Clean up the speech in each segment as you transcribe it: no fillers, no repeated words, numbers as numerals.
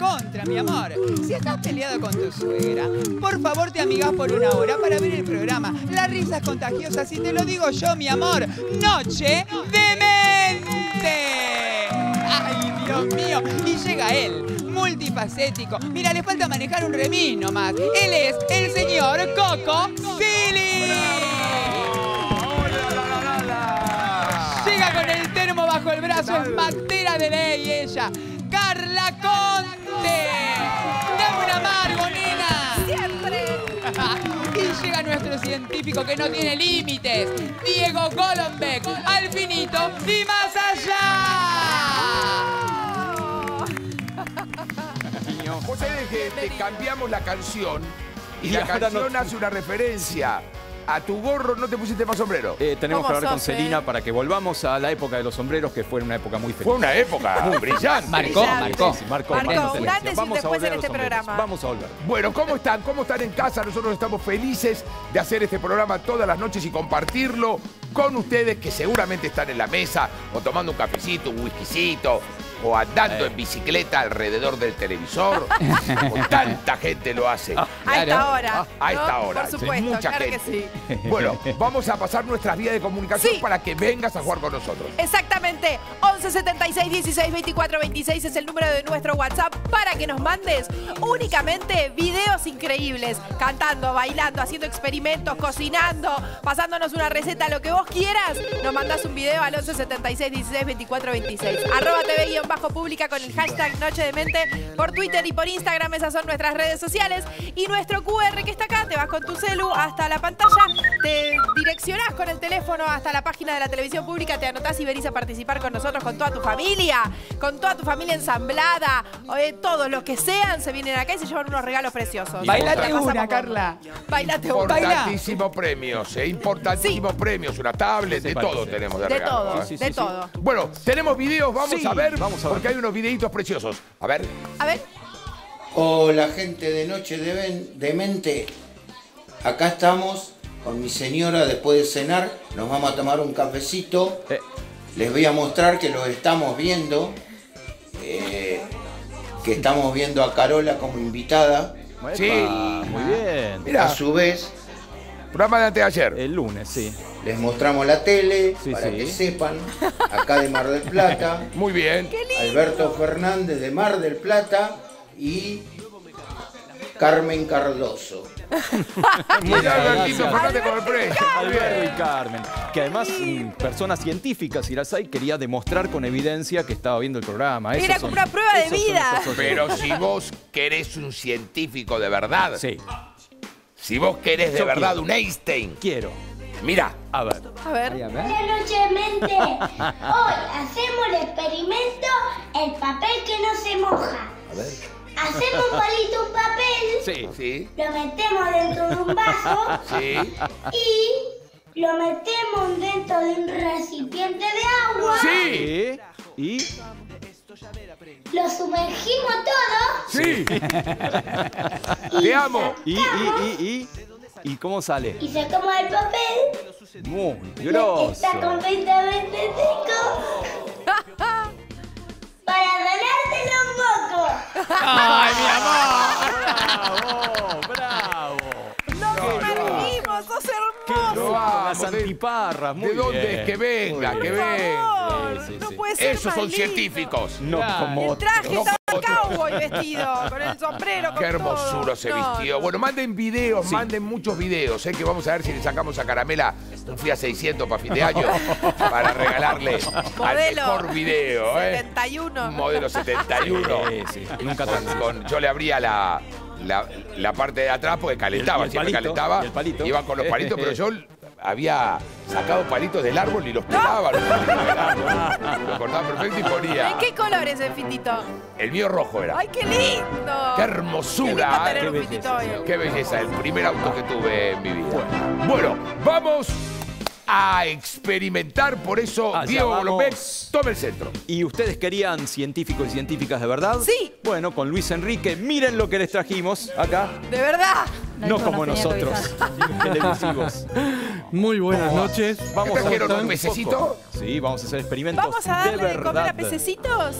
recontra, mi amor. Si estás peleado con tu suegra, por favor te amigás por una hora para ver el programa. La risa es contagiosa, si te lo digo yo, mi amor. Noche Demente. Ay, Dios mío. Y llega él, multifacético. Mira, le falta manejar un remis nomás. Él es el señor Coco Silly. Llega con el termo bajo el brazo, es matera de ley ella. Carla Conte. Dame un amargo, nena. Siempre. Y llega nuestro científico que no tiene límites, Diego Golombek, al finito y más allá. Vos sabés que te cambiamos la canción y la canción hace una referencia a tu gorro. ¿No te pusiste más sombrero? Tenemos que hablar con Celina para que volvamos a la época de los sombreros, que fue una época muy feliz. Fue una época muy brillante. Marcó. Marcó un antes y un después en este programa. Vamos a volver. Bueno, ¿cómo están? ¿Cómo están en casa? Nosotros estamos felices de hacer este programa todas las noches y compartirlo con ustedes, que seguramente están en la mesa o tomando un cafecito, un whiskycito, o andando en bicicleta alrededor del televisor. Con tanta gente lo hace. A esta hora. A esta hora. Por supuesto, mucha claro gente. que sí. Bueno, vamos a pasar nuestras vías de comunicación para que vengas a jugar con nosotros. Exactamente. 11 76 16 24 26 es el número de nuestro WhatsApp para que nos mandes únicamente videos increíbles. Cantando, bailando, haciendo experimentos, cocinando, pasándonos una receta, lo que vos quieras. Nos mandás un video al 11 76 16 24 26. @TV_pública con el hashtag Noche de Mente por Twitter y por Instagram. Esas son nuestras redes sociales. Y nuestro QR que está acá, te vas con tu celu hasta la pantalla, te direccionás con el teléfono hasta la página de la televisión pública, te anotás y venís a participar con nosotros, con toda tu familia ensamblada. Todos los que sean se vienen acá y se llevan unos regalos preciosos. Bailate una, Carla. Bailate una. Importantísimos premios, importantísimos premios. Una tablet, de todo tenemos de regalo. De todo. Bueno, tenemos videos, vamos a ver, porque hay unos videitos preciosos. A ver. A ver. Hola, gente de Noche de Mente. Acá estamos con mi señora después de cenar. Nos vamos a tomar un cafecito. Les voy a mostrar que los estamos viendo. Que estamos viendo a Carola como invitada. Sí, muy bien. Mira, a su vez, programa de antes de ayer. El lunes, sí. Les mostramos la tele para que sepan. Acá de Mar del Plata. Muy bien. Alberto Fernández de Mar del Plata y Carmen Cardoso. Mira, Albertito Fernández con el premio. Alberto y Carmen, que además personas científicas, y las hay, quería demostrar con evidencia que estaba viendo el programa. Era como una prueba de vida. Pero si vos querés un científico de verdad, si vos querés de verdad un Einstein, mira, a ver. A ver. Buenas noches, Mente. Hoy hacemos el experimento, el papel que no se moja. A ver. Hacemos un palito, un papel. Sí. Lo metemos dentro de un vaso. Sí. Y lo metemos dentro de un recipiente de agua. Sí. ¿Y? Lo sumergimos todo. Sí. Te amo. ¿Y cómo sale? Y sacamos el papel. Muy grosso. Está completamente seco. Para ganarte los mocos. ¡Ay, mi amor! ¡Bravo! ¡Nos sumergimos! ¡Sos hermoso! Las antiparras, muy ¿De dónde bien. es que venga? Que Por venga. favor, no puede ser Esos más son lindo. científicos. No como El traje No, estaba otro. cowboy vestido, con el sombrero, con Qué hermosura todo. se No, vistió. no. Bueno, manden videos, manden muchos videos, que vamos a ver si le sacamos a Caramela un Fiat 600 para fin de año para regalarle al mejor video. 71. Un modelo 71. Sí, nunca tan. Yo le abría la parte de atrás porque calentaba, Y el siempre palito, calentaba. y el palito. Iban con los palitos, pero yo había sacado palitos del árbol y los pelaba. Lo cortaba perfecto y ponía. ¿En qué color es el fitito? El mío rojo era. ¡Ay, qué lindo! ¡Qué hermosura! Qué lindo tener Qué un belleza. fitito hoy. Qué belleza, el primer auto que tuve en mi vida. Bueno, vamos a experimentar, por eso Allá Diego vamos. López toma el centro. ¿Y ustedes querían científicos y científicas de verdad? Sí. Bueno, con Luis Enrique, miren lo que les trajimos acá. ¿De verdad? No como nosotros, televisivos. Muy buenas noches. ¿Qué trajeron, un pececito? Sí, vamos a hacer experimentos ¿Vamos a de darle de comer verdad. a pececitos?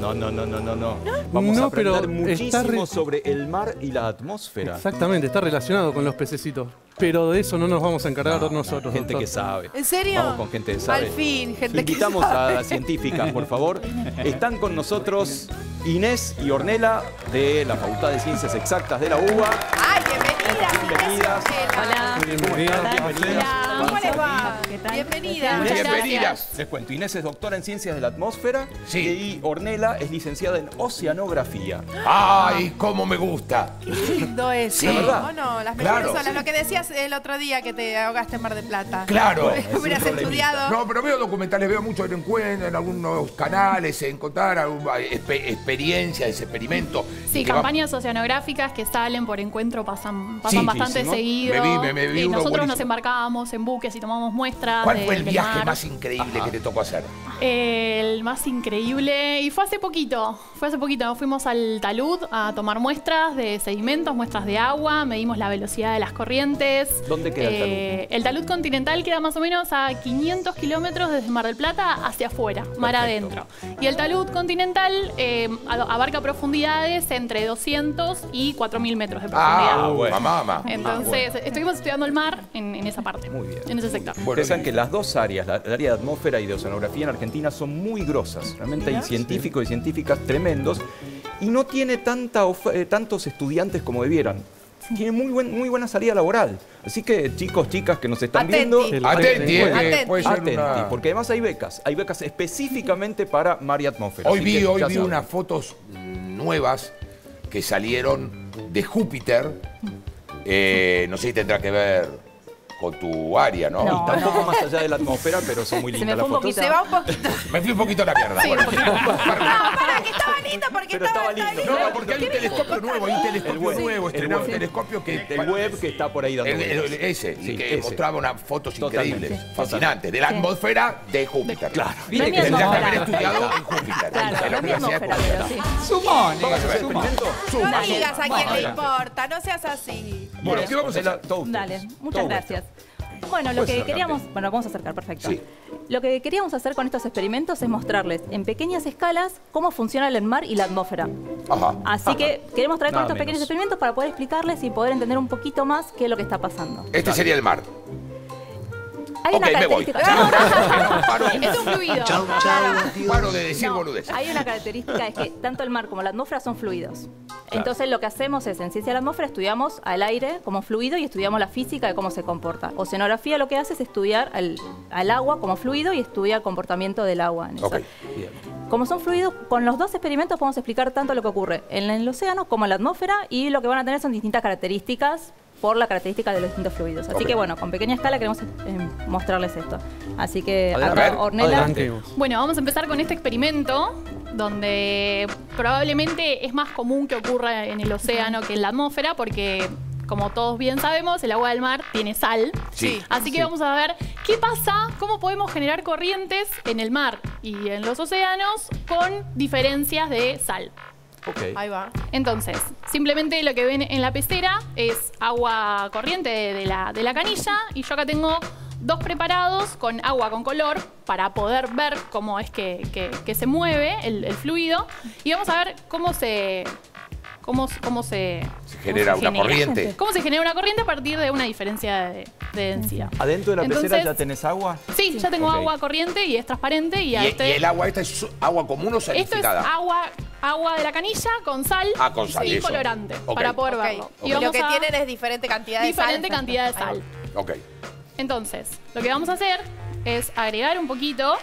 No. Vamos a No, aprender pero muchísimo sobre el mar y la atmósfera. Exactamente, está relacionado con los pececitos. Pero de eso no nos vamos a encargar nosotros. Gente doctor. que sabe. ¿En serio? Vamos con gente que sabe. Al fin, gente Invitamos que sabe. a las científicas, por favor. Están con nosotros Inés y Ornella de la Facultad de Ciencias Exactas de la UBA. ¡Ay, bienvenidas! Bienvenidas. Hola. Bienvenidas. ¿Cómo les va? ¿Qué tal? Bienvenidas. Bienvenidas. Les cuento, Inés es doctora en Ciencias de la Atmósfera Sí. y Ornella es licenciada en Oceanografía. ¡Ay, cómo me gusta! Qué lindo eso. Sí. ¿Verdad? ¿O no? Las Claro. mejores olas. Lo que decías el otro día que te ahogaste en Mar del Plata. Claro. Hubieras estudiado. No, pero veo documentales, veo mucho en encuentro, en algunos canales, en contar experiencias, experimentos. Sí, que va- campañas oceanográficas que salen por encuentro, pasan Sí, bastante sí, ¿no? seguido. Me vi uno Nosotros buenísimo. nos embarcábamos en buques y tomamos muestras. ¿Cuál fue el del viaje mar. más increíble que te tocó hacer? El más increíble. Y fue hace poquito. Nos fuimos al talud a tomar muestras de sedimentos, muestras de agua, medimos la velocidad de las corrientes. ¿Dónde queda el talud? El talud continental queda más o menos a 500 kilómetros desde Mar del Plata hacia afuera, mar adentro. Y el talud continental abarca profundidades entre 200 y 4000 metros de profundidad. bueno. mamá. Entonces, estuvimos estudiando el mar en esa parte, Muy bien. en ese sector. Bueno, Ustedes saben que las dos áreas, el área de atmósfera y de oceanografía en Argentina, son muy grosas. Realmente hay científicos y científicas tremendos y no tiene tantos estudiantes como debieran. Tiene muy buena salida laboral. Así que chicos, chicas que nos están Atenti. viendo, Atenti, Atenti. puede ser atenti, una... porque además hay becas específicamente para mar y atmósfera. Hoy Así vi que ya vi saben. unas fotos nuevas que salieron de Júpiter. No sé si tendrá que ver con tu área, ¿no? No. Está un poco más allá de la atmósfera, pero son muy Se lindas me las fue un fotos. Se va un poquito. Me fui un poquito a la mierda. bueno. No, para, que estaba lindo porque Pero estaba estaba lindo. No, porque hay un telescopio nuevo, estrenado un telescopio que... El web que está por ahí dando vueltas. Ese, Sí, que ese. mostraba unas fotos Totalmente. increíbles, fascinantes, de la atmósfera de Júpiter. Claro. Viste No que es mi tendrías que atmósfera. haber estudiado en Júpiter. Claro, en la no es mi Universidad de atmósfera, Júpiter. pero sí. Sumone, Vamos a hacer sumone. experimento. No digas a quién le importa, no seas así. Bueno, ¿qué vamos a hacer? Todo ustedes. Dale, muchas Todo gracias. Bueno, lo Puedes que acercarte. queríamos, bueno, vamos a acercar, perfecto. Sí. Lo que queríamos hacer con estos experimentos es mostrarles en pequeñas escalas cómo funciona el mar y la atmósfera. Ajá. Así que queremos traer con Nada estos pequeños menos. experimentos para poder explicarles y poder entender un poquito más qué es lo que está pasando. Este sería el mar. Hay Ok, me voy. Es un fluido. Paro de decir No, boludez. hay una característica, es que tanto el mar como la atmósfera son fluidos. Entonces lo que hacemos es, en ciencia de la atmósfera, estudiamos al aire como fluido y estudiamos la física de cómo se comporta. Oceanografía lo que hace es estudiar al agua como fluido y estudia el comportamiento del agua. En eso. Ok. Como son fluidos, con los dos experimentos podemos explicar tanto lo que ocurre en el océano como en la atmósfera y lo que van a tener son distintas características por la característica de los distintos fluidos. Así Ok. que bueno, con pequeña escala queremos mostrarles esto. Así que Adelante. acá, Ornella. Arranquemos. Bueno, vamos a empezar con este experimento donde probablemente es más común que ocurra en el océano que en la atmósfera porque, como todos bien sabemos, el agua del mar tiene sal. Sí. Así que vamos a ver qué pasa, cómo podemos generar corrientes en el mar y en los océanos con diferencias de sal. Ok. Ahí va. Entonces, simplemente lo que ven en la pecera es agua corriente de la canilla y yo acá tengo dos preparados con agua con color para poder ver cómo es que se mueve el fluido y vamos a ver cómo se genera una corriente. ¿Cómo se genera una corriente a partir de una diferencia de densidad? ¿Adentro de la pecera Entonces, ya tenés agua? Sí, ya tengo Ok. agua corriente y es transparente y, ¿Y el agua esta es agua común o esto es salificada? agua de la canilla con sal, Con sal, y eso. colorante Ok. para poder Ok. verlo. Y lo que tienen es diferente cantidad de sal. diferente cantidad de sal. Ok. Entonces, lo que vamos a hacer es agregar un poquito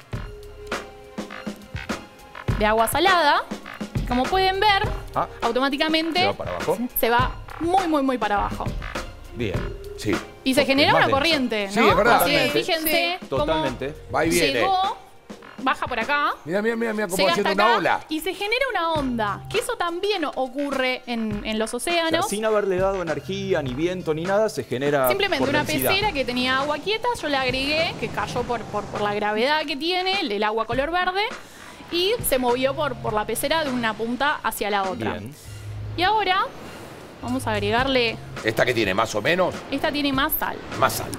de agua salada. Como pueden ver, Ah. automáticamente ¿Se va para abajo? se va muy para abajo. Bien. Sí. Y se Porque genera es más una denso. corriente, ¿no? Sí, es verdad. Así que Totalmente. fíjense cómo Totalmente. Va y viene. llegó, baja por acá, Mira cómo llega haciendo hasta una acá ola. y se genera una onda. Que eso también ocurre en los O sea, océanos. sin haberle dado energía, ni viento, ni nada, se genera Simplemente por una densidad. pecera que tenía agua quieta, yo le agregué, que cayó por la gravedad que tiene, el agua color verde, y se movió por la pecera de una punta hacia la otra. Bien. Y ahora vamos a agregarle, ¿Esta que tiene más o menos? esta tiene más sal. Más sal.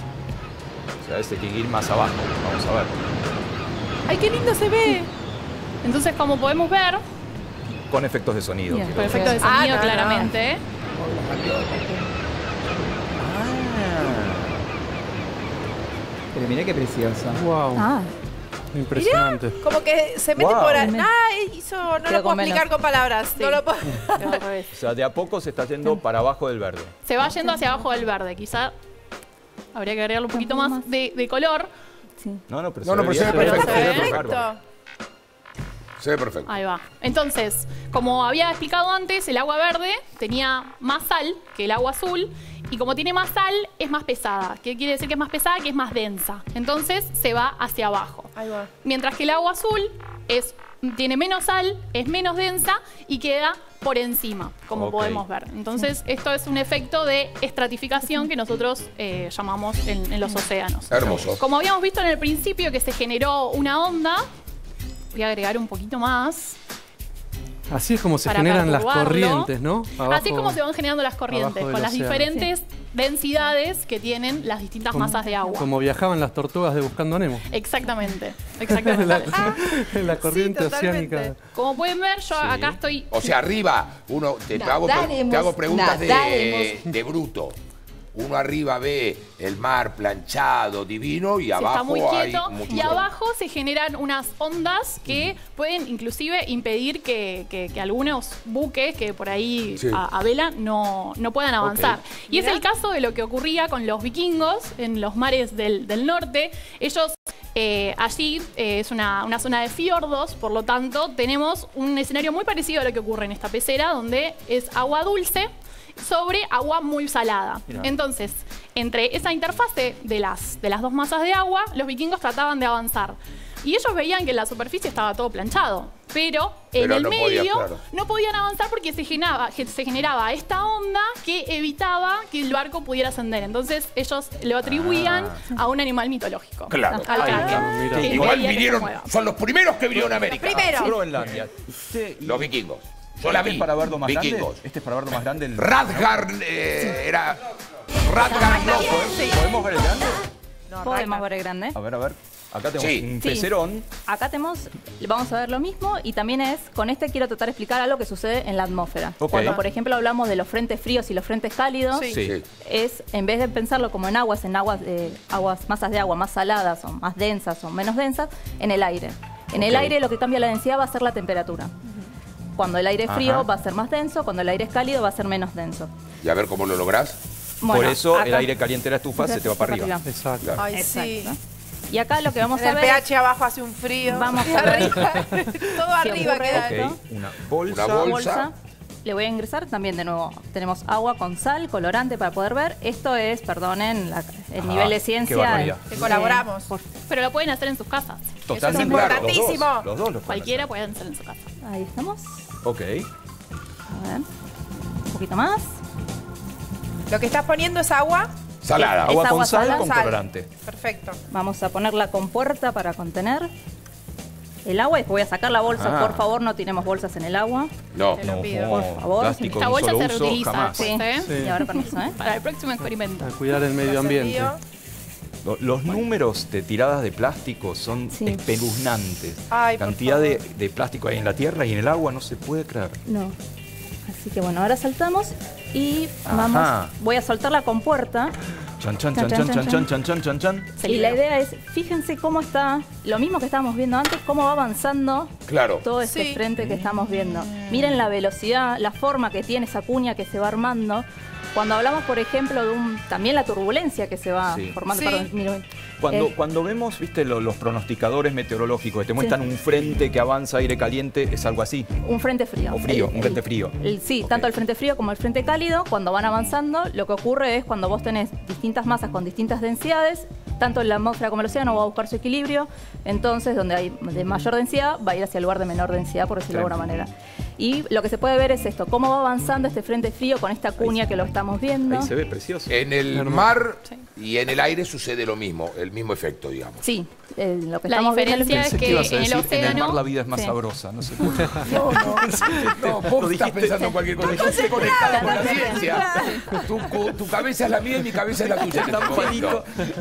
O sea, ese tiene que ir más abajo. Vamos a ver. ¡Ay, qué lindo se ve! Entonces, como podemos ver, Con efectos de sonido. Bien. con efectos de sonido no, claramente, Pero mira qué preciosa. Wow. Ah, Impresionante. Como que se mete Wow. por ahí. No Queda lo puedo con explicar menos. con palabras. No lo puedo. al revés. O sea, de a poco se está yendo para abajo del verde. Se va yendo hacia abajo del verde. Quizá habría que agregarle un poquito más de color. sí. No, pero No, no, pero se ve bien. perfecto. se ve Se ve Perfecto. perfecto. Se ve perfecto. Ahí va. Entonces, como había explicado antes, el agua verde tenía más sal que el agua azul. Y como tiene más sal, es más pesada. ¿Qué quiere decir que es más pesada? Que es más densa. Entonces, se va hacia abajo. Ahí va. Mientras que el agua azul tiene menos sal, es menos densa y queda por encima, como Ok. podemos ver. Entonces, esto es un efecto de estratificación que nosotros llamamos en los océanos. Hermoso. Como habíamos visto en el principio que se generó una onda, voy a agregar un poquito más. Así es como se Para generan las perturbarlo. corrientes, ¿no? Así es como se van generando las corrientes, abajo del con las océano. diferentes densidades que tienen las distintas masas de agua. Como viajaban las tortugas de Buscando a Nemo. Exactamente, En exactamente. la corriente totalmente. oceánica. Como pueden ver, yo acá estoy... O sea, arriba, uno te hago preguntas de bruto. Uno arriba ve el mar planchado, divino, y Está abajo muy hay quieto mucho y sol. abajo se generan unas ondas que pueden inclusive impedir que algunos buques que por ahí Sí. a vela no puedan avanzar. Y es el caso de lo que ocurría con los vikingos en los mares del norte. Ellos allí es una zona de fiordos, por lo tanto tenemos un escenario muy parecido a lo que ocurre en esta pecera, donde es agua dulce sobre agua muy salada. Mirá. Entonces, entre esa interfase de las dos masas de agua, los vikingos trataban de avanzar. Y ellos veían que en la superficie estaba todo planchado, pero en Pero el no podía, medio claro. no podían avanzar porque se generaba esta onda que evitaba que el barco pudiera ascender. Entonces ellos lo atribuían a un animal mitológico. Claro. Al Ahí kraken. está. Mira. Que Igual impedía que se vinieron, mueva. son los primeros que vinieron a América. Primero. Groenlandia. Los vikingos. Yo la ¿Este vi. es para verlo más Vikingos. grande? ¿Este es para verlo más grande? Radgar era. Radgar loco, ¿eh? ¿Podemos ver el grande? Podemos ver el grande. A ver. Acá tenemos Sí. un Sí. pecerón. Acá vamos a ver lo mismo y también con este quiero tratar de explicar algo que sucede en la atmósfera. Ok. Cuando, por ejemplo, hablamos de los frentes fríos y los frentes cálidos, Sí. es, en vez de pensarlo como en aguas, masas de agua más saladas o más densas o menos densas, en el aire. En el Ok. aire lo que cambia la densidad va a ser la temperatura. Cuando el aire es frío Ajá. va a ser más denso, cuando el aire es cálido va a ser menos denso. Y a ver cómo lo lográs. Por Bueno, eso el acá- aire caliente de la estufa se te va para arriba. Exacto. Ay, sí. Exacto. Y acá lo que vamos En a el ver pH abajo hace un frío. Vamos Y a ver. arriba. Todo arriba ocurre queda. esto. Ok, una bolsa. Una bolsa. bolsa. Le voy a ingresar también de nuevo. Tenemos agua con sal, colorante para poder ver. Esto es, perdonen, el nivel de qué ciencia. barbaridad. Que colaboramos. Pero lo pueden hacer en sus casas. Totalmente. Eso es importantísimo. Los dos los pueden Cualquiera puede hacer en su casa. Ahí estamos. hacer. Ok. A ver. Un poquito más. Lo que estás poniendo es agua. Salada. Es Agua con agua sal salada. con Sal. colorante. Perfecto. Vamos a poner la compuerta para contener el agua. Y después voy a sacar la bolsa. Ah. Por favor, no tiremos bolsas en el agua. No. Te lo No, pido. Por favor. plástico Esta de un bolsa solo se uso, reutiliza jamás. después, ¿eh? Sí. Y ahora permiso, ¿eh? Para el próximo experimento. A cuidar el medio ambiente. Los números de tiradas de plástico son Sí. espeluznantes. Ay, por Cantidad de plástico ahí en la tierra y en el agua no se puede creer. No. Así que bueno, ahora saltamos y Ajá. voy a soltar la compuerta. Chan, chan, chan, chan, chan, chan, chan, chan, chan, chan. Y la idea es, fíjense cómo está, lo mismo que estábamos viendo antes, cómo va avanzando Claro. todo este Sí. frente que estamos viendo. Miren la velocidad, la forma que tiene esa cuña que se va armando. Cuando hablamos, por ejemplo, de también la turbulencia que se va Sí. formando. Sí. Perdón, miren. Cuando vemos, viste, los pronosticadores meteorológicos que te muestran un frente que avanza aire caliente, es algo así. Un frente frío. O frío, un frente frío. Sí, Ok. tanto el frente frío como el frente cálido, cuando van avanzando, lo que ocurre es cuando vos tenés distintas masas con distintas densidades, tanto en la atmósfera como el océano va a buscar su equilibrio, entonces donde hay de mayor densidad va a ir hacia el lugar de menor densidad, por decirlo de alguna manera. Y lo que se puede ver es esto, cómo va avanzando este frente frío con esta cuña que lo estamos viendo. Ahí se ve precioso. En el mar y en el aire sucede lo mismo, el mismo efecto, digamos. Sí, lo que La estamos viendo diferencia es es Pensé que ibas a en el decir, en el mar océano- la vida es más Sí. sabrosa, no sé por qué. No, vos estás pensando en cualquier cosa. Yo estoy conectado con la Claro. ciencia. Tu cabeza es la mía y mi cabeza es la tuya. en este momento.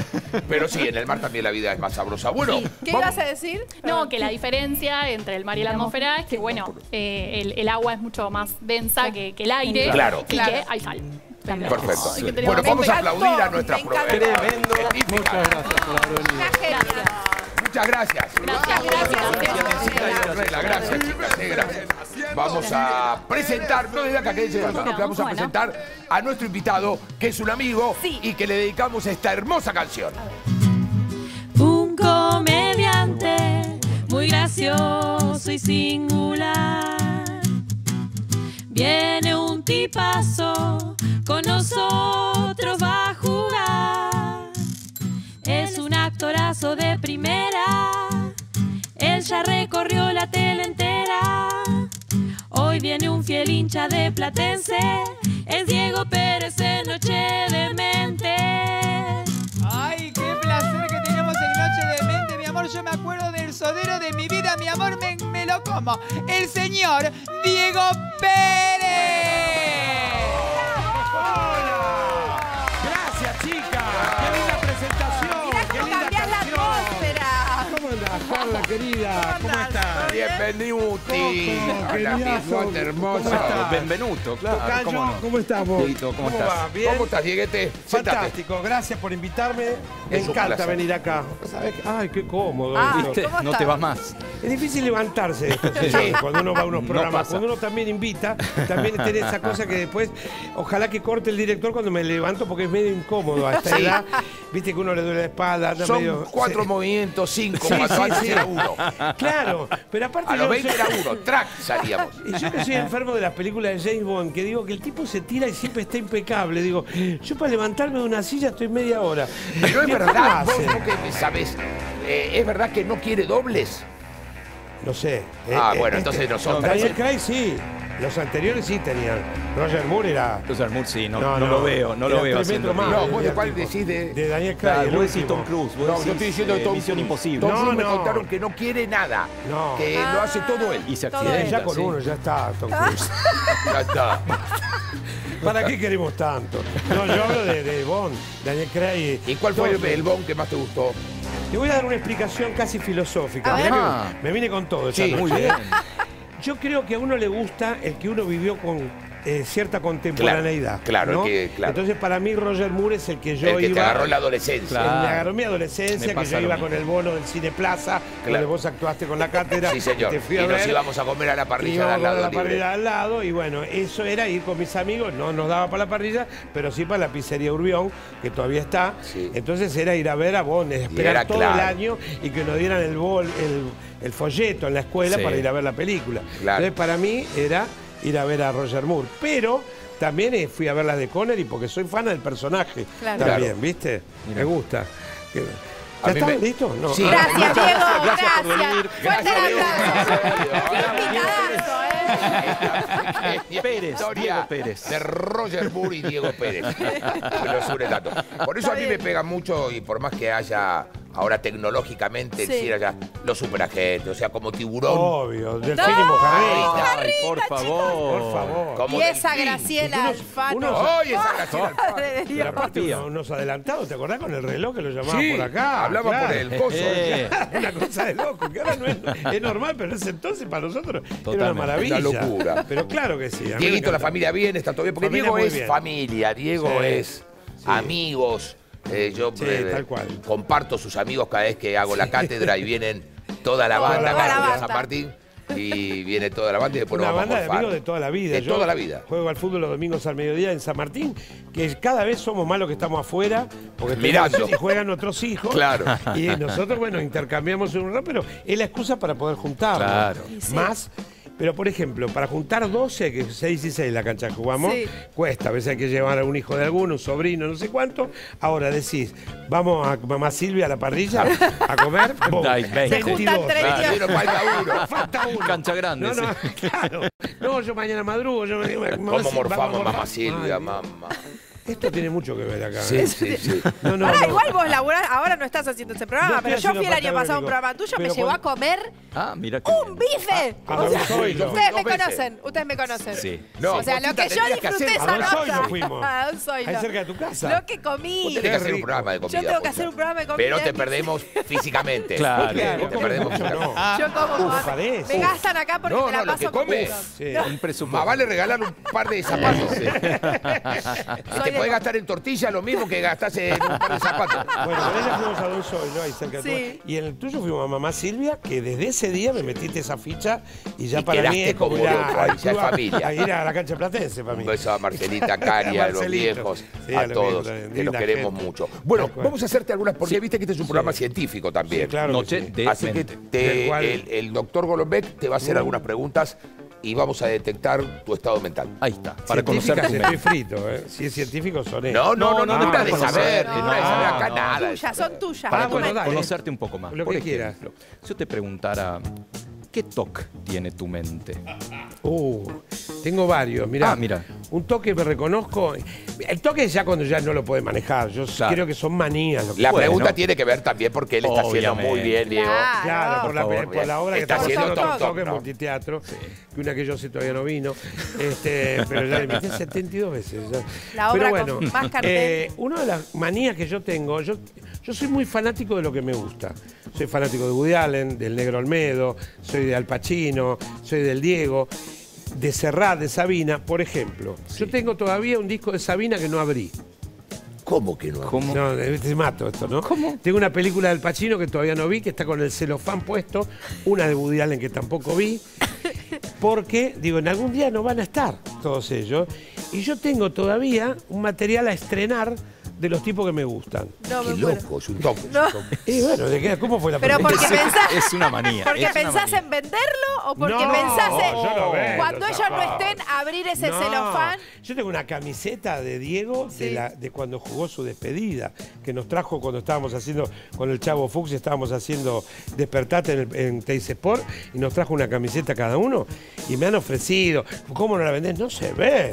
Pero sí, en el mar también la vida es más sabrosa. Bueno, ¿Qué ibas a decir? No, que la diferencia entre el mar y la atmósfera es que, bueno, el agua es mucho más densa que el aire. Claro. Y que hay sal. Perfecto. Hay que tener Bueno, en vamos a cuenta. aplaudir a nuestra Me encantó. prueba. Tremendo. Científica. Muchas gracias por haber venido. Una genia. Muchas gracias. Gracias. Gracias, chicas. Gracias. Vamos a presentar, no desde acá, quédense con nosotros, que vamos a presentar a nuestro invitado, que es un amigo y que le dedicamos esta hermosa canción. Un comediante muy gracioso y singular. Viene un tipazo, con nosotros va a jugar. Es un actorazo de primera, él ya recorrió la tele entera. Hoy viene un fiel hincha de Platense, es Diego Pérez en Noche de Mente. Ay, qué placer que tenemos en Noche de Mente, mi amor. Yo me acuerdo del sodero de mi vida, mi amor, me lo como. El señor Diego Pérez. Gracias, chica. Qué linda presentación. Mirá Qué cómo linda cambiás la canción. atmósfera. ¿Cómo andás, Carla, querida? ¿Cómo estás? Bienvenuti a la ¿Cómo Pizota hermosa. estás? Benvenuto, claro. Tocayo, ¿cómo estamos? Dieguito, ¿cómo estás? va? ¿Bien? ¿Cómo estás, Dieguete? Sentate. Fantástico, gracias por invitarme. Me Es un encanta placer. venir acá. ¿Sabes qué? Ay, qué cómodo. ¿Viste? ¿cómo No estás? te vas más. Es difícil levantarse de esto, Sí. cuando uno va a unos No programas. pasa. Cuando uno también invita, también tiene esa cosa que después, ojalá que corte el director cuando me levanto porque es medio incómodo a esta Sí. edad. Viste que uno le duele la espalda, anda Son medio... 4 movimientos, 5, Sí, cuando sí, antes sí. era 1. Claro, pero aparte A los yo 20 soy- era 1, track salíamos. Y yo que soy enfermo de las películas de James Bond, que digo que el tipo se tira y siempre está impecable. Digo, yo para levantarme de una silla estoy media hora. Pero es ¿Cómo verdad, vos hace? que sabés, es verdad que no quiere dobles. No sé. Bueno, entonces nosotros. Daniel Craig sí. Los anteriores sí tenían. Roger Moore era... Entonces, Moore sí, no lo veo, no lo era veo 3 haciendo metros más. No, vos de el cuál tipo. decís De Daniel Craig, Claro, el vos decís último. Tom Cruise, vos No, decís, yo estoy diciendo Tom Misión Cruise. Imposible. Tom No, Cruise me no. contaron que no quiere nada. No. Que lo hace todo él. Y se Todo accidenta. Ya con sí. uno ya está, Tom Cruise. Ya está. ¿Para qué queremos tanto? No, yo hablo de Bond, Daniel Craig. ¿Y cuál fue todo. el Bond que más te gustó? Te voy a dar una explicación casi filosófica. A Mirá ver. que me vine con todo esa Sí, noche. Muy bien. Yo creo que a uno le gusta el que uno vivió con cierta contemporaneidad. Claro, ¿no? el que- claro. Entonces, para mí, Roger Moore es el que yo El que iba... te agarró en la adolescencia. Me agarró mi adolescencia, Me que pasa yo lo iba mismo. con el bono del Cine Plaza, donde vos actuaste con la cátedra. Sí, señor. Y te fui Y a nos ver. íbamos a comer a la parrilla de Íbamos al a lado la libre. parrilla al lado, y bueno, eso era ir con mis amigos, no nos daba para la parrilla, pero sí para la pizzería Urbión, que todavía está. Sí. Entonces era ir a ver a Bond, esperar era todo el claro. año y que nos dieran el folleto en la escuela Sí. para ir a ver la película. Claro. Entonces para mí era ir a ver a Roger Moore, pero también fui a ver las de Connery porque soy fan del personaje Claro. también, Claro. ¿viste? Me gusta. A ¿Ya mí está? me- ¿Listo? No. Sí. Gracias, Muchas Diego. gracias por venir. Fuerte el aplauso. Esta pequeña Pérez, historia Diego Pérez. de Roger Moore y Diego Pérez. Me lo une tanto. Por eso a mí me pega mucho, y por más que haya ahora tecnológicamente Sí. el cine allá, los superagentes, o sea, como Tiburón. Obvio, Delfín y Mojarrita. Ay, por favor. Por favor. Como Y esa Delfín. Graciela Alfano. ¡Ay, esa Graciela Madre de Dios. Pero aparte unos adelantados, ¿te acordás con el reloj que lo llamaban Sí, por acá? hablaba Claro. por el coso. Una cosa de loco, que ahora no es normal, pero en ese entonces para nosotros era una Totalmente. maravilla. Una locura. Pero claro que sí. a mí me Dieguito, la encanta. familia bien, está todo bien, porque Familia Diego muy es bien. familia, Diego Sí, es sí. amigos. Yo Sí, tal cual. comparto sus amigos cada vez que hago la cátedra y vienen toda la Toda banda la acá banda. en San Martín. Y viene toda la banda y después Una nos vamos banda a de morfar. amigos de toda la vida. De Yo toda la vida. Juego al fútbol los domingos al mediodía en San Martín, que cada vez somos más los que estamos afuera, porque Mirando. y juegan nuestros hijos. Claro. Y nosotros, bueno, intercambiamos un rato, pero es la excusa para poder juntarnos. Claro. Sí. Más. Pero, por ejemplo, para juntar 12, que es 6 y 6 la cancha que jugamos, Sí. cuesta. A veces hay que llevar a un hijo de alguno, un sobrino, no sé cuánto. Ahora decís, vamos a mamá Silvia a la parrilla a comer. ¡Bum! Hay 20. Se juntan 32. Pero falta uno. Falta uno. Cancha grande, No, no, sí. claro. No, yo mañana madrugo. Yo ¿Cómo morfamos mamá Silvia, mamá? Esto tiene mucho que ver acá. Sí, sí, sí. No, no, Pará, no. igual vos laburás, ahora no estás haciendo ese programa, No pero estoy yo fui el año haciendo pasado a un programa patagónico, tuyo, me pero llevó a cuando- comer Ah, mira que un bife. A O sea, Don Zoilo. ustedes me 2 veces. conocen, ustedes me conocen. Sí. No, O sea, vos, lo Tita, que yo tendrías que disfruté hacer- esa A Don Zoilo nota. fuimos. A Don Zoilo. Ahí cerca de tu casa. Lo que comí. Vos tenés que hacer un rico. programa de comida. Yo tengo que hacer Pocha. un programa de comida. Pero te perdemos físicamente. Claro. Te perdemos Mucho, no. Yo como Uf, parece. me gastan acá porque No, me la no, lo paso que comes. comiendo. Sí. No. Un presupuesto. Más vale regalar un par de zapatos. Y te podés gastar en tortilla lo mismo que gastás en un par de zapatos. Bueno, con ella fuimos a Don Zoilo, ahí cerca de Sí. tu... Y en el tuyo fuimos a Mamá Silvia, que desde ese día me metiste esa ficha y ya Y para mí quedaste es como como ir loco, a, ahí ya es familia. a ir a la cancha platense para mí. Un beso a Marcelita, Caria, a los Marcelito. viejos, Sí, a los todos, viejos, que los linda queremos gente. mucho. Bueno, Tal cual. vamos a hacerte algunas, porque viste que este es un programa científico también. Sí, claro. Noche que sí. de Así que mente. Del cual- el doctor Golombek te va a hacer algunas preguntas y vamos a detectar tu estado mental. Ahí está, para Científicas conocer tu estoy mente. frito, ¿eh? Si es científico, son ellos. No, no, nada de conocer, saber, no, nada de saber acá no. nada. de Tuyas, saber. son tuyas. Para bueno, dale. conocerte un poco más. Lo Por que quieras. ejemplo, si yo te preguntara, ¿qué toque tiene tu mente? Tengo varios, mirá. Ah, mira. Un toque me reconozco. El toque es ya cuando ya no lo puede manejar. Yo Claro. creo que son manías. Lo que La Bueno. pregunta tiene que ver también porque él está haciendo Obviamente. muy bien, Diego. Claro, por favor. la obra que Está estamos haciendo haciendo Tom Tom, toque ¿no? multiteatro, que una que yo sé todavía no vino, pero ya la invité 72 veces. ya. La obra pero con bueno, más cartel. una de las manías que yo tengo, yo soy muy fanático de lo que me gusta. Soy fanático de Woody Allen, del Negro Olmedo, soy de Al Pacino, soy del Diego, de Serrat, de Sabina, por ejemplo. Yo tengo todavía un disco de Sabina que no abrí. ¿Cómo que no? ¿Cómo? No, te mato esto, ¿no? ¿Cómo? Tengo una película del Pacino que todavía no vi, que está con el celofán puesto, una de Woody Allen que tampoco vi, porque, digo, en algún día no van a estar todos ellos, y yo tengo todavía un material a estrenar de los tipos que me gustan. No, Qué me muero. loco, es un toque. No. Y bueno, ¿cómo fue la Pero pregunta? porque pensás, Es una manía. porque es una pensás manía. en venderlo o porque No, pensás en yo no vendo cuando ellos no zapatos. estén abrir ese No, celofán. Yo tengo una camiseta de Diego Sí. de cuando jugó su despedida, que nos trajo cuando estábamos haciendo, con el Chavo Fuchs, estábamos haciendo Despertate en Teis Sport, y nos trajo una camiseta cada uno, y me han ofrecido. ¿Cómo no la vendés? No se ve.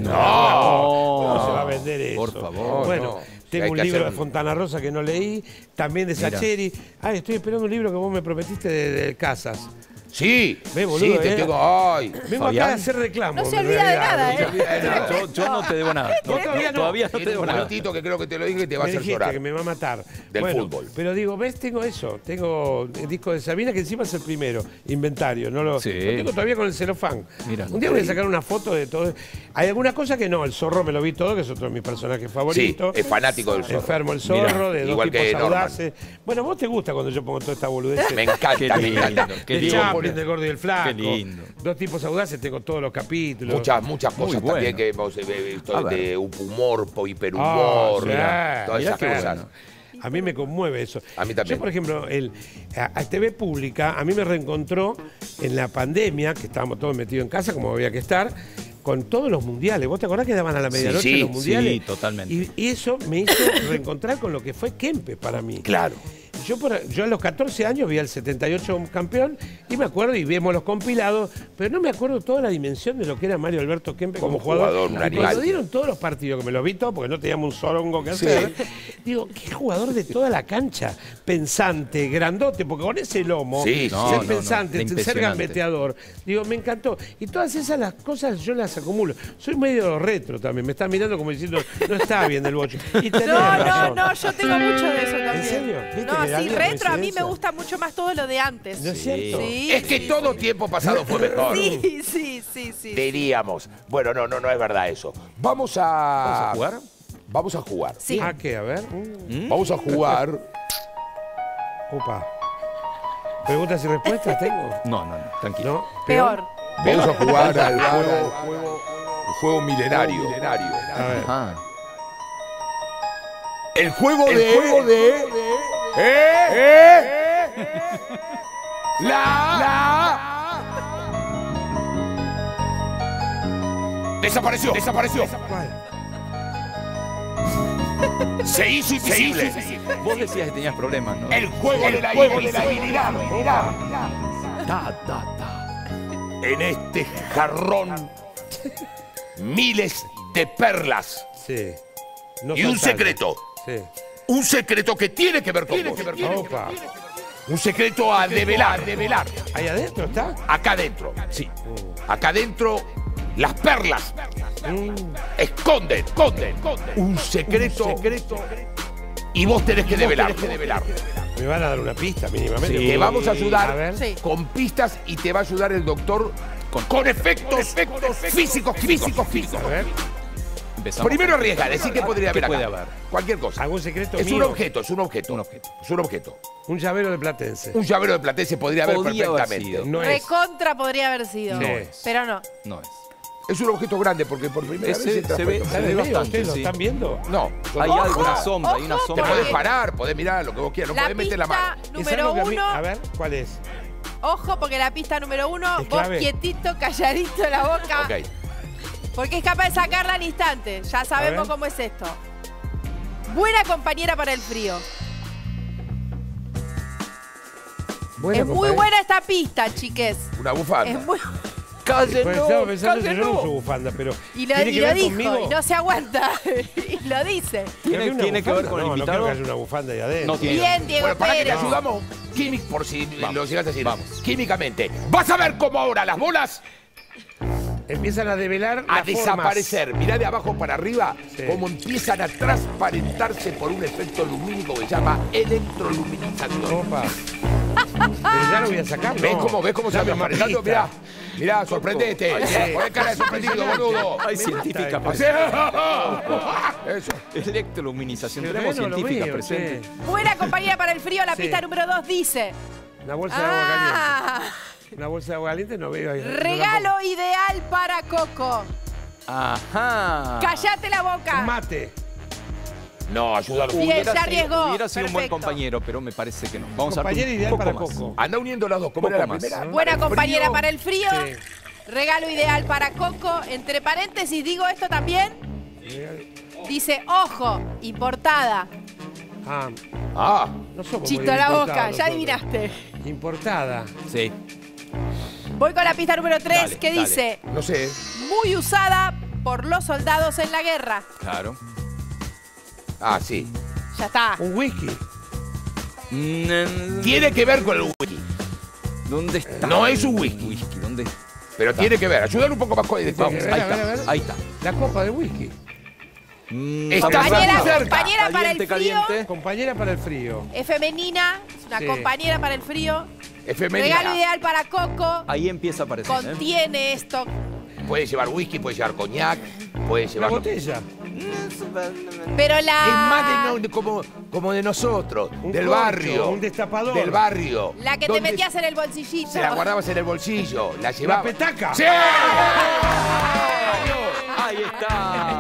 ¿Cómo se va a vender eso? Por favor, Bueno, no. tengo Hay un que libro hacer de un- Fontana Rosa que no leí, también de Mira. Sacheri. Ay, estoy esperando un libro que vos me prometiste de Casas. Sí, Ve, boludo, sí, te tengo. Ay. Vengo Fabián. acá a hacer reclamo. No se en olvida de realidad. nada, No se ¿eh? olvida de nada. Yo no te debo nada. todavía no. Todavía no te Tiene debo un nada. minutito que creo que te lo dije que te va a Me hacer dijiste llorar. que me va a matar. Del Bueno, fútbol. Pero digo, ¿ves? Tengo eso. Tengo el disco de Sabina, que encima es el primero. Inventario. No lo, Sí. lo tengo todavía con el celofán. Mira. Un día voy a sacar una foto de todo. Hay alguna cosa que no. El Zorro me lo vi todo, que es otro de mis personajes Sí, favoritos. es fanático del zorro. Enfermo el Zorro, Mira, de dos igual tipos que Norman. audaces. Bueno, ¿vos te gusta cuando yo pongo toda esta boludez? Me encanta, Qué me lindo, encanta. qué De lindo. Chaplin, del Gordo y el Flaco. Qué lindo. Dos tipos audaces, tengo todos los capítulos. Muchas cosas Muy también bueno. que hemos visto A ver. de humor, hiperhumor, Ah, sí. todas Mirá esas qué cosas. bueno. A mí me conmueve eso. A mí también. Yo, por ejemplo, a TV Pública, a mí me reencontró en la pandemia, que estábamos todos metidos en casa, como había que estar, con todos los mundiales. ¿Vos te acordás que daban a la medianoche sí, los mundiales? sí, totalmente. Y eso me hizo reencontrar con lo que fue Kempes para mí. Claro. Yo a los 14 años vi al 78 campeón y me acuerdo y vemos los compilados, pero no me acuerdo toda la dimensión de lo que era Mario Alberto Kempes como jugador. un Y animal. cuando dieron todos los partidos, que me los vi todos porque no teníamos un sorongo que hacer, digo, qué jugador de toda la cancha, pensante, grandote, porque con ese lomo, Sí, ser no, pensante, no, ser impresionante. gambeteador, digo, me encantó. Y todas esas las cosas yo las acumulo. Soy medio retro también, me están mirando como diciendo, no está bien el bocho. Y tenés razón. No, yo tengo mucho de eso también. ¿En serio? ¿Viste No, que sí, había retro, a mí me coincidencia? gusta mucho más todo lo de antes. ¿No es cierto? Sí, Es que sí, todo sí. tiempo pasado fue mejor. Sí. Diríamos. Bueno, no es verdad eso. Vamos a jugar? Vamos a jugar. Sí. ¿A qué? A ver. Vamos a jugar. Opa. ¿Preguntas y respuestas tengo? No, tranquilo. ¿No? Peor. Vamos a jugar al juego milenario. A ver. Ah, El juego de Desapareció. ¿Cuál? Se hizo invisible. vos decías que tenías problemas, ¿no? El juego de la habilidad. En este jarrón, miles de perlas. Sí. y un secreto. Sí. Un secreto que tiene que ver con vos. Opa. Un secreto a develar. ¿Ahí adentro está? Acá adentro, sí. Acá adentro, las perlas esconden un secreto. Y vos tenés que develar. Me van a dar una pista mínimamente. Te vamos a A ayudar ver. con pistas y te va a ayudar el doctor con efectos físicos. A ver. Empezamos. Primero arriesga, decir que podría haber ¿Qué acá. puede haber? Cualquier cosa. ¿Algún secreto Es mío? un objeto. Es un objeto. Un llavero de Platense. Un llavero de Platense podría haber Podría haber perfectamente. sido. No es. Recontra podría haber sido. No es. Pero no. No es. Es un objeto grande porque por primera vez Ese entra se ve- por- se ve bastante, ¿Ustedes lo sí. están viendo? No, Hay ojo, algo, una sombra, hay una ojo, Te sombra. podés porque- parar, podés mirar lo que vos quieras, no La podés meter la mano. pista ¿Es número algo que a mí- 1. A ver, ¿cuál es? Ojo, porque la pista número 1, Es vos clave. quietito, calladito la boca. Ok. Porque es capaz de sacarla al instante. Ya sabemos ver. cómo es esto. Buena compañera para el frío. Buena es muy compañera. buena esta pista, chiques. Una bufanda. Es muy... Pues estaba pensando que yo no uso bufanda, pero Y lo, ¿tiene y que lo ver dijo, conmigo? y no se aguanta. Y lo dice. ¿Tiene una tiene que ver bufanda? con el No, no invitado? creo que haya una bufanda ahí adentro. No tiene. Bien, Diego Bueno, para que te Pérez. ayudamos, por si lo llegas a decir. Vamos. Químicamente. Vas a ver cómo ahora las bolas Empiezan a develar a las desaparecer. Mirá de abajo para arriba Sí. cómo empiezan a transparentarse por un efecto lumínico que se llama electroluminización. formas. Opa. Pero ya lo voy a sacar, ¿Ves no. cómo se va Dame más transparentando? pista. Mirá, sorprendete. Poné cara de sorprendido, boludo. Hay científicas Así. presentes. Eso. Electroluminización. Pero Tenemos bueno, lo científicas veo, presentes. che. Buena compañera para el frío. La Sí. pista número 2 dice... Una bolsa de agua caliente. Ah, Una bolsa de agua caliente no veo ahí. no la regalo ideal para Coco. Ajá. Cállate la pongo. boca. Un mate. No, ayúdalo. Bien, ya arriesgó. Hubiera sido un buen Perfecto. compañero, pero me parece que no. Vamos a Compañera ver ideal un para poco más. Coco. Anda uniendo las dos. ¿Cómo era la Poco más. primera? Buena Para el compañera frío. para el frío. Sí. Regalo ideal para Coco. Entre paréntesis, digo esto también. Dice, ojo, importada. Ah, Ah, no somos Chito muy la boca, importados ya nosotros. adivinaste. Importada. Sí. Voy con la pista número 3 Dale, que dale. dice, no sé. muy usada por los soldados en la guerra. Claro. Ah, sí. Ya está. Un whisky. Tiene que ver con el whisky. ¿Dónde está? No es un whisky. ¿Dónde? Pero tiene que ver. Ayúdalo un poco más con Vamos, vamos, a ver, ahí a ver, está. a ver. Ahí está. La copa de whisky. Está Compañera, muy cerca. compañera para el Caliente, frío. caliente. Compañera para el frío. Es femenina, es una Sí. compañera para el frío. Es femenina. Regalo ideal para Coco. Ahí empieza a aparecer. ¿eh? Contiene esto. Puede llevar whisky, puede llevar coñac, puede Una llevar... botella. Pero la... Es más de como de nosotros, Un del corcho, barrio. un destapador. Del barrio. La que te donde metías en el bolsillito. Se la guardabas en el bolsillo, la llevabas. petaca. ¡Sí! Ahí está.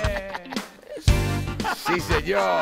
¡Sí, señor!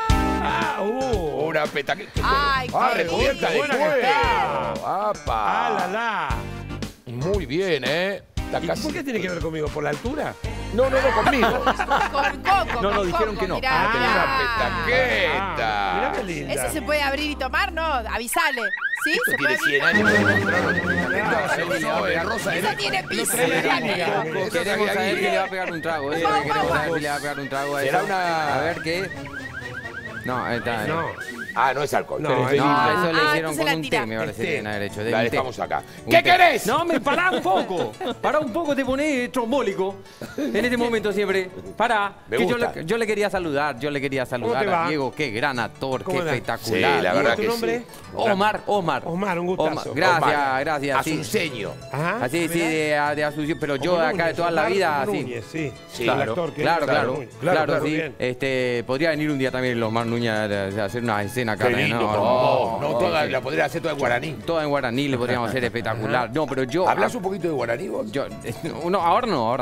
Una petaca. Ay, qué recubierta de buena que cuero. está. ¡Apa! ¡Ah, la, la! Muy bien, ¿eh? Está ¿Y casi... por qué tiene que ver conmigo? ¿Por la altura? No, conmigo. Con Coco. No, con dijeron Coco, que no. mirá. Una petaqueta. Mirá qué linda. ¿Ese se puede abrir y tomar? No, avisale. ¿Sí? ¿Se puede Tiene abrir? 100 años. La rosa Eso tiene piso. Queremos saber que le va a pegar un trago, queremos saber que le va a pegar un trago a Será eso. una- A ver qué. No, está. No. Ah, no es alcohol. No, Pero es- No, eso le Ah, hicieron entonces con la un tira. té, me parece que deben haber hecho. La un té. dejamos acá. Un ¿Qué té. querés? No, me pará un poco. Pará un poco, te pones trombólico. En este momento siempre. Pará. Me Que gusta. yo le quería saludar, ¿Cómo te va? a Diego. Qué gran actor, qué ¿Cómo anda? espectacular. Sí, la ¿Cómo verdad es tu que nombre? sí. Omar. Omar, un gustazo. Gracias, Omar. gracias. Sí. Asunceño. Ajá. Así, sí, mirá. de Asunción, pero yo Como acá de Núñez, toda la Omar vida, así. Núñez, sí. Sí, El claro. actor que Claro, es, claro, claro, sí. bien. Podría venir un día también los Omar Núñez a hacer una escena acá. Qué lindo, por favor. No, toda, la podría hacer toda en guaraní. Toda en guaraní le podríamos hacer espectacular. No, pero yo... ¿Hablas un poquito de guaraní vos? Yo, no, ahora no.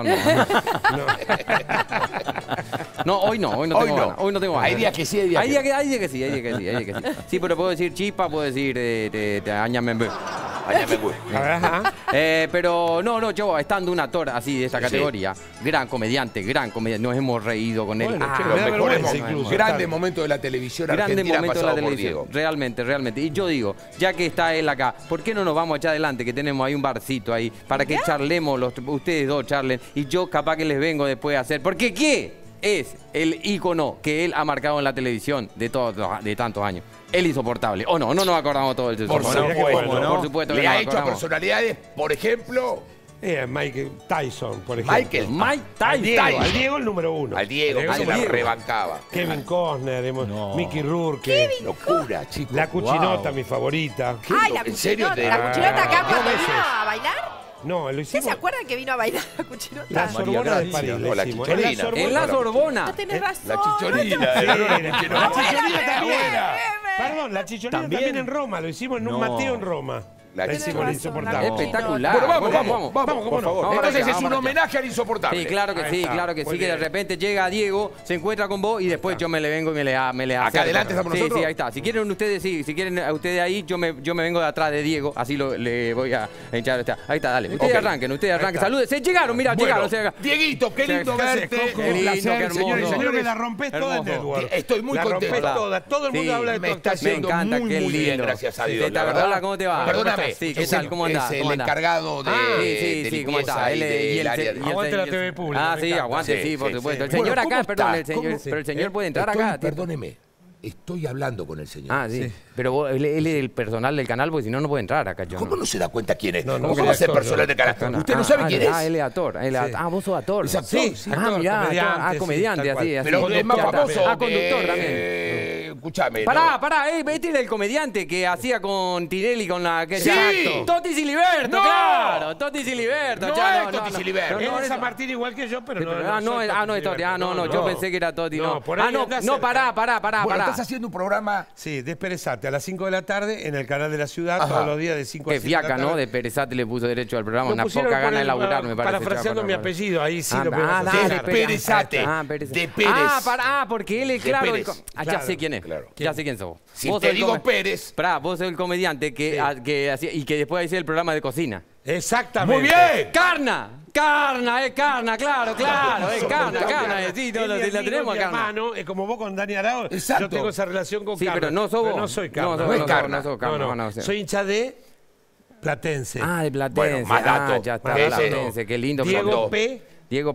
No, hoy no tengo ganas. Hoy no tengo ganas. Hay días que sí, hay días que Hay días que sí. Sí, pero puedo decir chispa, puedo decir añamembe. Ajá. Pero no, yo estando un actor así de esta categoría, gran comediante, nos hemos reído con él. Bueno, che, Los me da mejores vergüenza momentos, incluso. grandes momentos de la televisión Grandes argentina momentos de la pasados por televisión. Diego. Realmente. Y yo digo, ya que está él acá, ¿por qué no nos vamos allá adelante? Que tenemos ahí un barcito ahí, para que charlemos, ustedes dos charlen, y yo capaz que les vengo después a hacer. ¿Por qué qué? es el ícono que él ha marcado en la televisión de tantos años. El insoportable. ¿O no? No nos acordamos todo del Por supuesto. Por supuesto. Le ha hecho a personalidades, por ejemplo... Mike Tyson, por ejemplo. Mike Tyson. Al Diego el número 1. Al Diego, que se la rebancaba. Kevin Costner, Mickey Rourke. Locura, chicos. La Cuchinota, mi favorita. Ay, la Cuchinota. ¿La Cuchinota acá cuando vino a bailar? No, lo hicimos. ¿Ustedes se acuerdan que vino a bailar la Cuchinota? La Sorbona de París. No, la Chicholina. En la Sorbona. No tenés razón. La Chicholina. La Chicholina también. Perdón, la Chicholina también en Roma. Lo hicimos en un Mateo en Roma. La hicimos el insoportable. Espectacular. Bueno, vamos, por favor. Entonces es un homenaje al insoportable. Sí, claro que sí, que de repente llega Diego, se encuentra con vos y después yo me le vengo y me le hace. ¿Acá adelante estamos nosotros? Sí, ahí está. Si quieren ustedes, si quieren ustedes ahí, yo me vengo de atrás de Diego, así le voy a echar. Ahí está, dale. Ustedes arranquen. Saluden. Se llegaron, mirá, llegaron. Dieguito, qué lindo verte. Qué lindo, qué hermoso. Señor, que la rompés toda en Network. Estoy muy contento. La rompés toda. Todo el mundo habla de me está haciendo muy bien, gracias a Dios. Hola, ¿cómo te va? Perdóname. Sí, ¿qué tal? ¿Cómo andás? Es el encargado de sí, ¿cómo está? Aguante la TV pública. Sí, aguante, sí, por supuesto. El señor acá, perdón, pero el señor puede entrar acá. Perdóneme, estoy hablando con el señor. Sí. Pero él es el personal del canal, porque si no, no puede entrar acá. ¿Cómo no se da cuenta quién es? ¿Cómo va a ser personal del canal? ¿Usted no sabe quién es? Él es actor. Vos sos actor. Es actor. Sí, mirá, comediante, así. Pero es más famoso. Conductor también. Escuchame. Pará, este era el comediante que hacía con Tinelli con la que Sí. Totti Siliberto, claro. Totti Siliberto. No es Totti Siliberto. Él es San Martín igual que yo, pero no. No es Totti. Yo pensé que era Totti. No, pará. Bueno, estás haciendo un programa. Sí, desperezate a las 5 de la tarde en el canal de la ciudad, todos los días de 5 a 6 de la tarde. Qué fiaca, ¿no? De Perezate le puso derecho al programa. Una poca gana de laburar, me parece. Parafraseando mi apellido, ahí sí lo podemos hacer. De Perezate. De Pérez. Porque él es claro. Ya sé quién es. Ya sé quién sos. Si te digo Pérez. Vos sos el comediante que hacía y que después hacía el programa de cocina. Exactamente. Muy bien. Carna, claro, es Carna, sí, la tenemos a Carna. Hermano, es como vos con Dani Arao, yo tengo esa relación con Carna. Sí, pero no sos vos. No soy Carna. No es Carna. No. Soy hincha de Platense. De Platense. Bueno, más datos. Ya está, Platense, qué lindo. Diego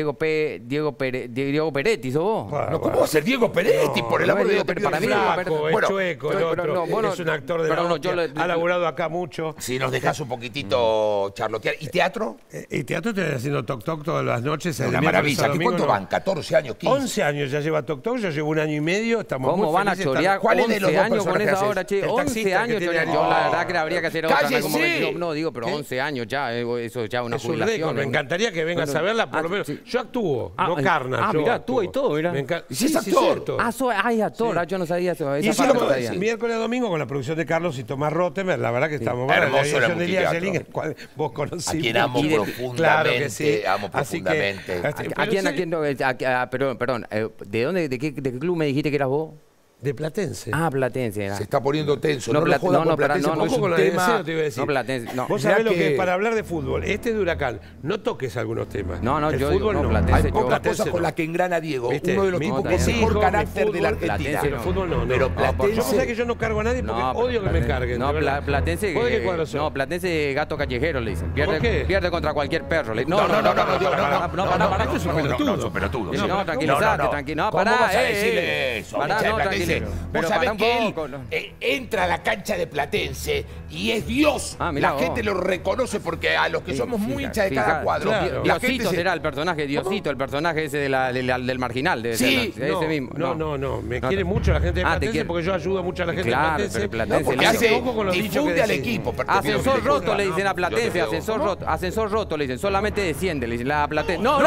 Peretti, ¿sos vos? No, ¿cómo va a ser Diego Peretti? Por el amor de Dios. Para mí es chueco, el otro. Es un actor de la ha laburado acá mucho. Si nos dejas un poquitito charlotear. ¿Y teatro? Y teatro estoy haciendo Toc Toc todas las noches. Una maravilla. ¿Cuánto van? ¿14 años? 15. 11 años ya lleva Toc Toc, yo llevo 1 año y medio. ¿Cómo van a chorear 11 años con esa hora, che? 11 años chorear. Yo la verdad que habría que hacer otra. No, digo, pero 11 años ya, eso ya es una jubilación. Me encantaría que vengas a verla, por lo menos. Yo actúo, no Carna. Mirá, actúa y todo, mirá. Sí, es actor. Es actor. Yo no sabía eso. Y miércoles a domingo con la producción de Carlos y Tomás Rottemer, la verdad que estamos hermoso. La dirección de Elías Yelín, el cual vos conociste. A quien amo profundamente. Claro que sí. Amo profundamente. Perdón, ¿de qué club me dijiste que eras vos? De Platense. Platense. Se está poniendo tenso. No, lo jodas con Platense. Ojo con lo de deseo, te iba a decir. No, Platense. No. Vos sabés lo que es para hablar de fútbol. Este es de Huracán. No toques algunos temas. El fútbol digo, no. Platense, hay pocas cosas con las que engrana Diego. ¿Viste? Uno de los tipos con mejor carácter de la Argentina. El fútbol no. Pero Platense... Yo sé que yo no cargo a nadie porque odio que me carguen. No, Platense... No, Platense gato callejero, le dicen. ¿Por qué? Pierde contra cualquier perro. No, esto es un pelotudo. No, tranquilizate. No, pará, eso. Pará, no, tranquilo. Vos sabés que él entra a la cancha de Platense y es Dios. La gente lo reconoce porque a los que somos muy hinchas de cada cuadro. Diosito será el personaje, Diosito, el personaje ese del marginal. Sí, ese mismo. No. Me quiere mucho la gente de Platense porque yo ayudo mucho a la gente de Platense. Porque hace difunde al equipo. Ascensor roto le dicen a Platense, ascensor roto le dicen, solamente desciende, le dicen la Platense. No,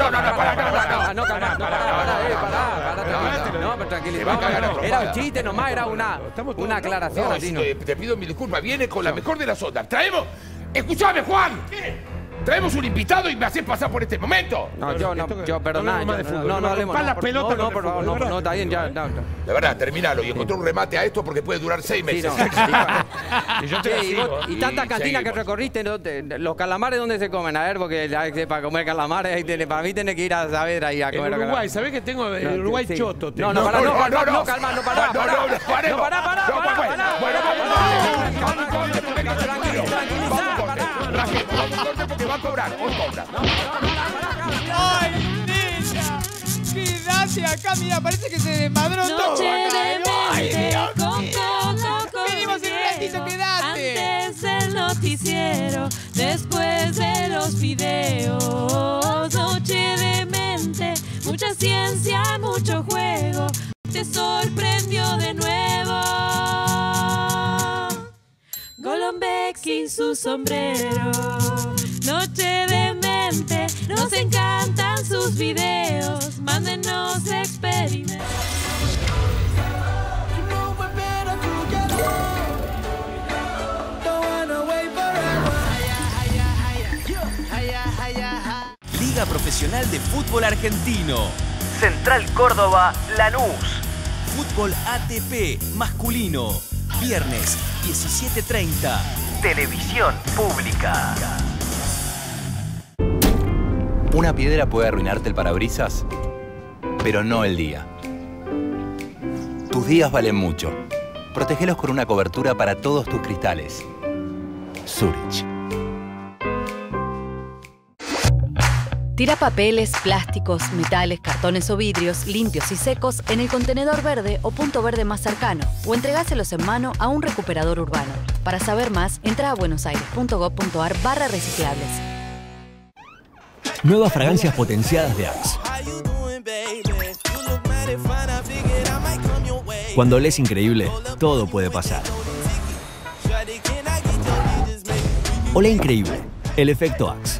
tranquilo. Era un chiste nomás, era una aclaración así, ¿no? Te pido mil disculpas. Viene con la mejor de las ondas. Traemos... ¡Escuchame, Juan! Traemos un invitado y me haces pasar por este momento. Perdón. No hablemos. Para las pelotas. No, por favor, no, está bien, ya. De verdad, terminalo y encontré un remate a esto porque puede durar 6 meses. Y tantas cantinas que recorriste, los calamares, ¿dónde se comen? A ver, porque para comer calamares, para mí tenés que ir a saber ahí a comer. En Uruguay, ¿sabés que tengo el Uruguay choto? No, porque va a cobrar, hoy cobra. ¡Ay, niña! ¡Qué Ay, gracias, acá, mira, parece que se desmadró todo. Noche de mente con Coco. Venimos en un ratito, quedate. Antes del noticiero, después de los videos. Noche de mente, mucha ciencia, mucho juego. Te sorprendió de nuevo. Golombek y su sombrero. Noche de mente, nos encantan sus videos. Mándenos experimentos. Liga Profesional de Fútbol Argentino. Central Córdoba, Lanús. Fútbol ATP masculino. Viernes, 17:30. Televisión pública. Una piedra puede arruinarte el parabrisas, pero no el día. Tus días valen mucho. Protégelos con una cobertura para todos tus cristales. Zurich. Tira papeles, plásticos, metales, cartones o vidrios limpios y secos en el contenedor verde o punto verde más cercano o entregáselos en mano a un recuperador urbano. Para saber más, entra a buenosaires.gov.ar/reciclables. Nuevas fragancias potenciadas de Axe. Cuando lees increíble, todo puede pasar. Olé increíble, el efecto Axe.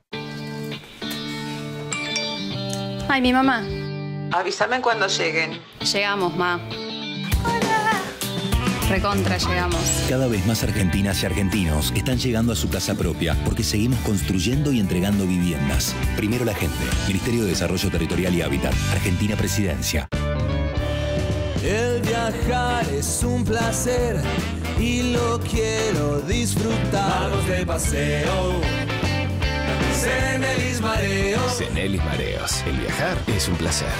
Ay, mi mamá. Avísame cuando lleguen. Llegamos, ma. Hola. Recontra llegamos. Cada vez más argentinas y argentinos están llegando a su casa propia porque seguimos construyendo y entregando viviendas. Primero la gente. Ministerio de Desarrollo Territorial y Hábitat. Argentina Presidencia. El viajar es un placer y lo quiero disfrutar. Vamos de paseo. Cenelis Mareos. Cenelis Mareos. El viajar es un placer.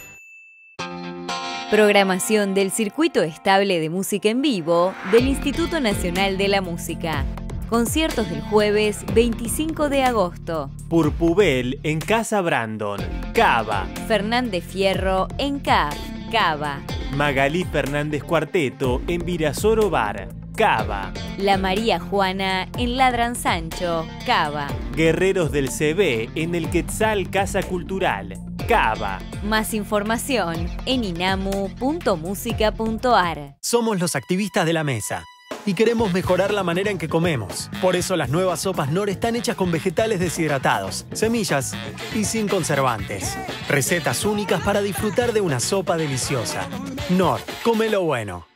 Programación del Circuito Estable de Música en Vivo del Instituto Nacional de la Música. Conciertos del jueves 25 de agosto. Purpubel en Casa Brandon, Cava. Fernández Fierro en CAF, Cava. Magalí Fernández Cuarteto en Virasoro Bar, Cava. La María Juana en Ladran Sancho, Cava. Guerreros del CB en el Quetzal Casa Cultural, Cava. Más información en inamu.musica.ar. Somos los activistas de la mesa y queremos mejorar la manera en que comemos. Por eso las nuevas sopas Nor están hechas con vegetales deshidratados, semillas y sin conservantes. Recetas únicas para disfrutar de una sopa deliciosa. Nor, come lo bueno.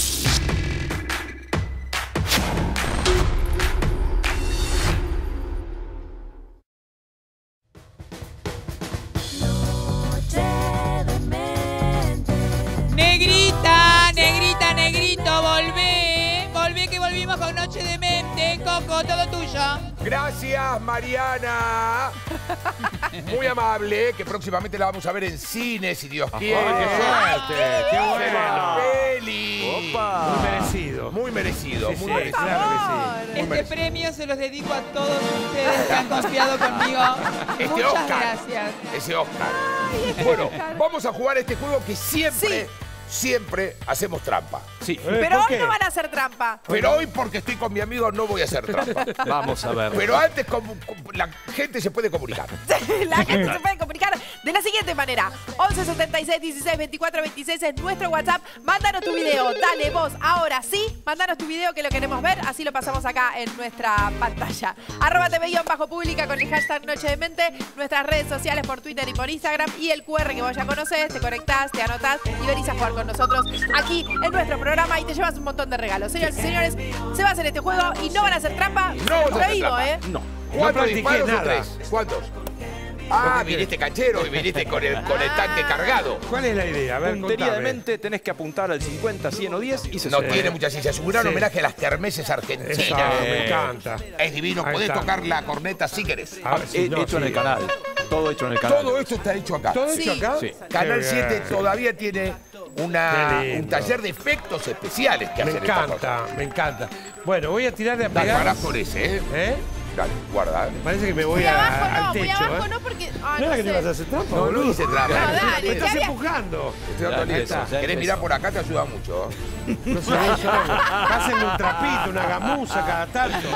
Negrita, negrita, negrito, volvé. Volvé que volvimos con Noche de Mente. Coco, todo tuyo. Gracias, Mariana. Muy amable, que próximamente la vamos a ver en cine, si Dios quiere. ¡Qué suerte! ¡Qué bueno! ¡Peli! Opa. Muy merecido. Muy merecido, Sí, muy sí, merecido. claro que sí. Muy Este merecido. premio se los dedico a todos ustedes que han confiado conmigo. Este Muchas Oscar. gracias. Ese Oscar. Bueno, vamos a jugar este juego que siempre hacemos trampa. Sí. Pero hoy no van a hacer trampa. Pero hoy, porque estoy con mi amigo, no voy a hacer trampa. Vamos a ver. Pero antes, la gente se puede comunicar. La gente se puede comunicar de la siguiente manera. 11 76 16 24 26 es nuestro WhatsApp. Mándanos tu video. Dale vos, ahora sí. Mándanos tu video que lo queremos ver. Así lo pasamos acá en nuestra pantalla. @tv_pública con el hashtag Noche de Mente. Nuestras redes sociales por Twitter y por Instagram. Y el QR que vos ya conocés. Te conectás, te anotás y venís a jugar con nosotros aquí en nuestro programa y te llevas un montón de regalos. Señoras y señores, se va a hacer este juego y no van a hacer trampa. No, prohibido, ¿eh? No. ¿Cuántos practiqué disparos o nada. 3? ¿Cuántos? Ah, viniste canchero y viniste con el tanque cargado. ¿Cuál es la idea? A ver, Puntería de contame. mente, tenés que apuntar al 50, 100 o 10 y se No tiene mucha ciencia. Es un gran Sí. homenaje a las kermeses argentinas. Eso, me encanta. Es divino. Ahí Podés está. tocar la corneta si querés. A ver, sí, no, hecho en sí. el canal. Todo hecho en el canal. Todo esto está hecho acá. ¿Todo hecho acá? Sí. Canal Qué 7 bien. todavía tiene Qué un lindo. taller de efectos especiales que Me hacen esta cosa. encanta, me encanta. Bueno, voy a tirar de a Dale, pegar. pará por ese, ¿eh? ¿Eh? Dale, guarda. Me parece que me voy Muy abajo al no, muy techo. abajo no, porque... ¿No era que te ibas a hacer trampa? No, no hice trampa. No, dale, Me estás ¿qué había? empujando. Estoy dando listo. ¿Querés mirar por acá? Te ayuda mucho. No sé, pásenme un trapito, una gamuza cada tanto.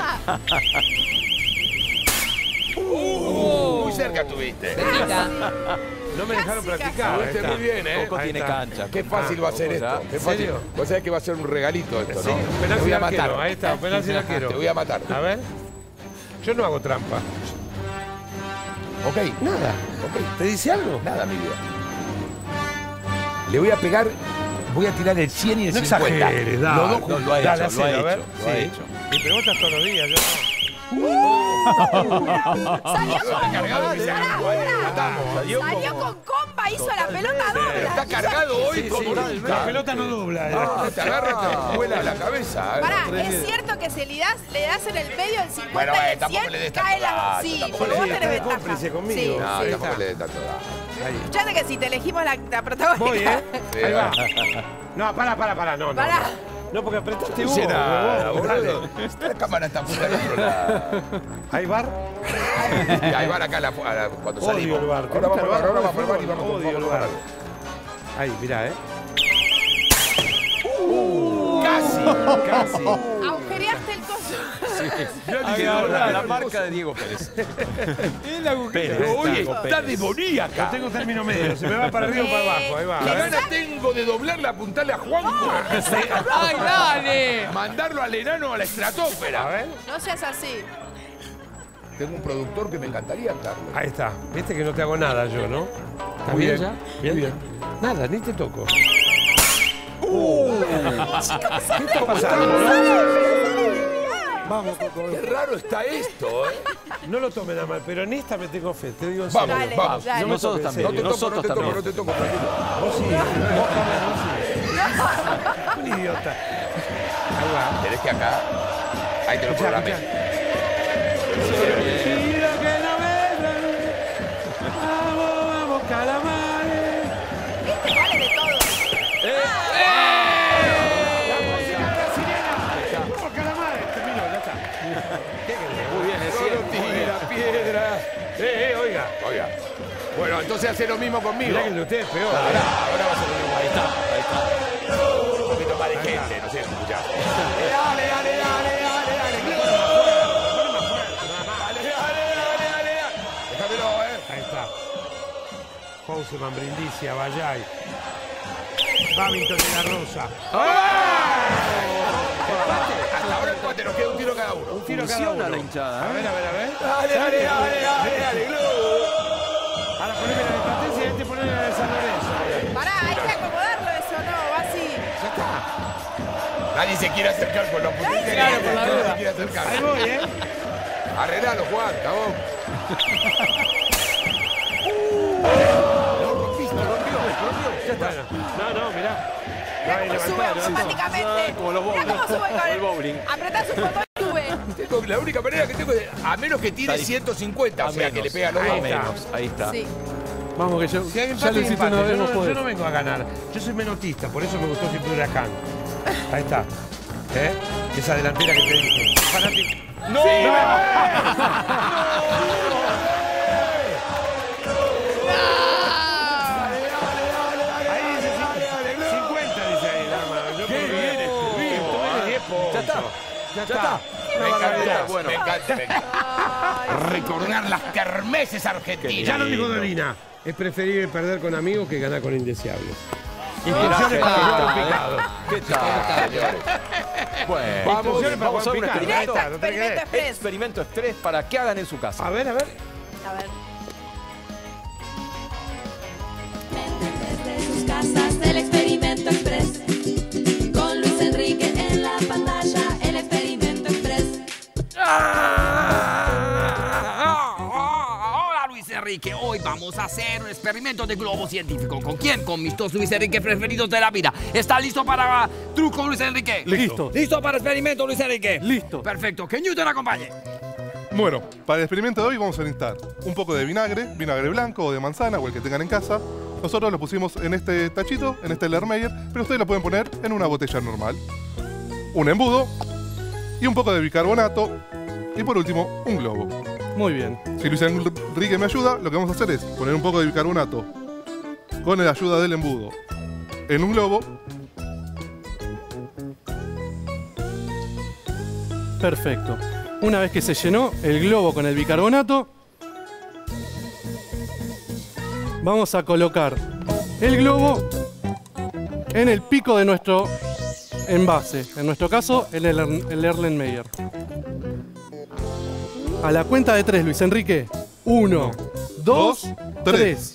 Muy cerca estuviste. No me dejaron practicar. Estuviste muy bien, ¿eh? Coco tiene cancha. Qué fácil va a ser esto. Qué fácil. serio? Vos sabés que va a ser un regalito esto, ¿no? Sí, penal Te voy a sin arquero. matar. Ahí está, penal sin arquero. Te voy a matar. A ver. Yo no hago trampa. Ok. Nada. Ok. ¿Te dice algo? Nada, mi vida. Le voy a pegar, voy a tirar el 100 y el No 50. exageres, dale. Los dos No, juntos. lo ha hecho, Dale, lo ha hacelo, a hecho. ver. Lo ha Sí. hecho. Y pero vos estás todos los días, yo no. Salió Salió con comba, hizo la pelota doble. Está cargado hoy como La nunca. pelota no dobla. Te agarra y te vuela a la cabeza. Pará, ¿es cierto que si le das en el medio el 50 Bueno, y el tampoco le 100 des cae tanto la... dato, Sí, tampoco porque le vos des tenés tanto ventaja. cómplice conmigo. Sí, No, sí. tampoco le dé tanto dato. Ahí. Escuchate que si te elegimos la protagonista... Voy, ¿eh? Sí, Ahí va. va. No, para. No. Pará. No, porque apretaste No vos. hice nada, huevón. Dale. boludo. La cámara está puesta al otro lado. ¿Hay bar? Y ahí van acá cuando Odio salimos. el bar. Ahora vamos al bar, ahora vamos al bar y vamos Odio el bar. Ahí, mirá, Casi. Agujereaste el coso. La marca de Diego Pérez. El agujero. Oye, está demoníaca. No tengo término medio. Se me va para arriba o para abajo. Ahí va. La gana tengo de doblarla, apuntarle a Juan. ¡Ay, dale! Mandarlo al enano a la estratosfera. A ver. No seas así. Tengo un productor que me encantaría darle. Ahí está. Viste que no te hago nada yo, ¿no? ¿Está Muy bien bien. ya? Bien. Nada, ni te toco. ¿Qué está pasando? Vamos, Coco. Qué raro está esto, ¿eh? No lo tomen a mal, pero en esta me tengo fe. Te digo en serio. Vamos, Dale, vamos. dale. No me Nosotros toques, en también. serio. No te toco, no te toco, tranquilo. Vos sí. Vos un idiota. Ahí va. ¿Querés que acá? Ahí te lo programé. Vamos, calamares. ¿Viste? Vale de todo. Vamos, calamares. Terminó, ya está. Muy bien, es Solo tira piedra. Oiga. Oiga. Bueno, entonces hace lo mismo conmigo. Mirá que el de ustedes es peor. Ahora va a ser lo mismo. Ahí está. Un poquito más de gente, no sé, escuchá. Déjamelo, Ahí está. Houseman, Brindisi, Bayay. Babington y La Rosa. Hasta ahora empate, nos queda un tiro cada uno. Un tiro cada Funciona uno. la hinchada. A ver. Dale, Ahora poneme la de Platense y este poneme la de San Lorenzo. Pará, hay que acomodarlo eso, ¿no? Va así. Ya está. Nadie se quiere acercar con la potencia. Claro, por la Nadie duda. se quiere acercar. Ahí voy, Arreglalo, Juan, cabón. Bueno, no, mirá. Mirá cómo sube levantó. automáticamente. Como los Mirá cómo sube con el bowling. Apretás un botón y sube. La única manera que tengo de... A menos que tire 150, o sea, que le pega a los dos. Ahí está. Sí. Vamos, que ya, Si hay ya empate, lo hiciste empate. una vez, Yo vos no podés. vengo a ganar. Yo soy menotista, por eso me gustó siempre Huracán. Ahí está. Esa delantera que te dije. Fanático. ¡No! Ahí dice 50, dice ahí, dama. ¡Qué bien estuvimos! Ya está. Ya está. Me encanta, bueno. Me encanta. Recordar las kermeses argentinas. Ya lo dijo Dolina. Es preferible perder con amigos que ganar con indeseables. Instrucciones para Juan Picado. ¿Qué tal, señores? Bueno, vamos a un experimento. Experimento express. Experimento express para que hagan en su casa. A ver. A ver. Desde sus casas, el experimento express. Con Luis Enrique en la pantalla, el experimento express. Hola Luis Enrique, hoy vamos a hacer un experimento de globo científico. ¿Con quién? Con mis dos Luis Enrique preferidos de la vida. ¿Está listo para truco Luis Enrique? Listo. ¿Listo para experimento Luis Enrique? Listo. Perfecto, que Newton acompañe. Bueno, para el experimento de hoy vamos a necesitar un poco de vinagre blanco o de manzana o el que tengan en casa. Nosotros lo pusimos en este tachito, en este Lermeyer, pero ustedes lo pueden poner en una botella normal. Un embudo y un poco de bicarbonato Y por último, un globo. Muy bien. Si Luis Enrique me ayuda, lo que vamos a hacer es poner un poco de bicarbonato con la ayuda del embudo en un globo. Perfecto. Una vez que se llenó el globo con el bicarbonato, vamos a colocar el globo en el pico de nuestro envase. En nuestro caso, en el Erlenmeyer. A la cuenta de 3, Luis Enrique. 1, 2, 3.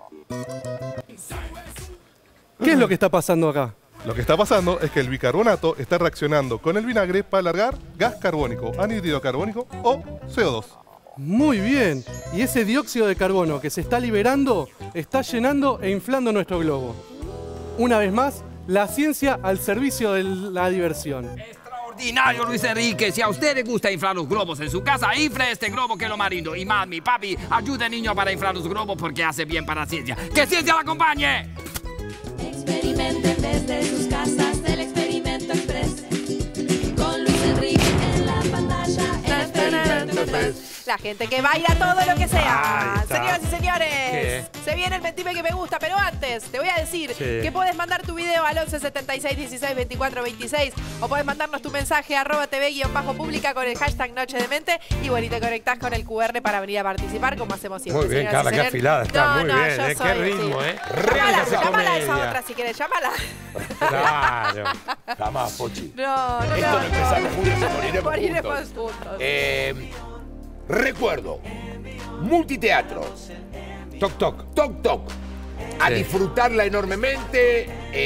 ¿Qué es lo que está pasando acá? Lo que está pasando es que el bicarbonato está reaccionando con el vinagre para largar gas carbónico, anhídrido carbónico o CO2. Muy bien. Y ese dióxido de carbono que se está liberando está llenando e inflando nuestro globo. Una vez más, la ciencia al servicio de la diversión. Extraordinario, Luis Enrique. Si a usted le gusta inflar los globos en su casa, infle este globo que lo marido. Y mami, papi, ayude al niño para inflar los globos porque hace bien para la ciencia. ¡Que ciencia la acompañe! Experimenten desde sus casas el Experimento Express. Con Luis Enrique en la pantalla, el Experimento Express. La gente que baila todo lo que sea. Ahí está. Señoras y señores, ¿Qué? se viene el Mentime que me gusta, pero antes te voy a decir Sí. que puedes mandar tu video al 11 76 16 24 26 o puedes mandarnos tu mensaje a @tv_pública con el hashtag Noche de Mente y bueno, y te conectás con el QR para venir a participar como hacemos siempre. Muy bien, señoras y Carla, qué señores. afilada está, No, muy no, bien, yo qué soy, ritmo, sí. ¿eh? Llámala a esa comedia. otra si quieres, llámala. Claro. Jamás, Pochi. No, no, Esto lo empezamos juntos y moriremos Moriremos juntos. juntos. Recuerdo, multiteatro. Toc, toc. Toc, toc. A Sí. disfrutarla enormemente.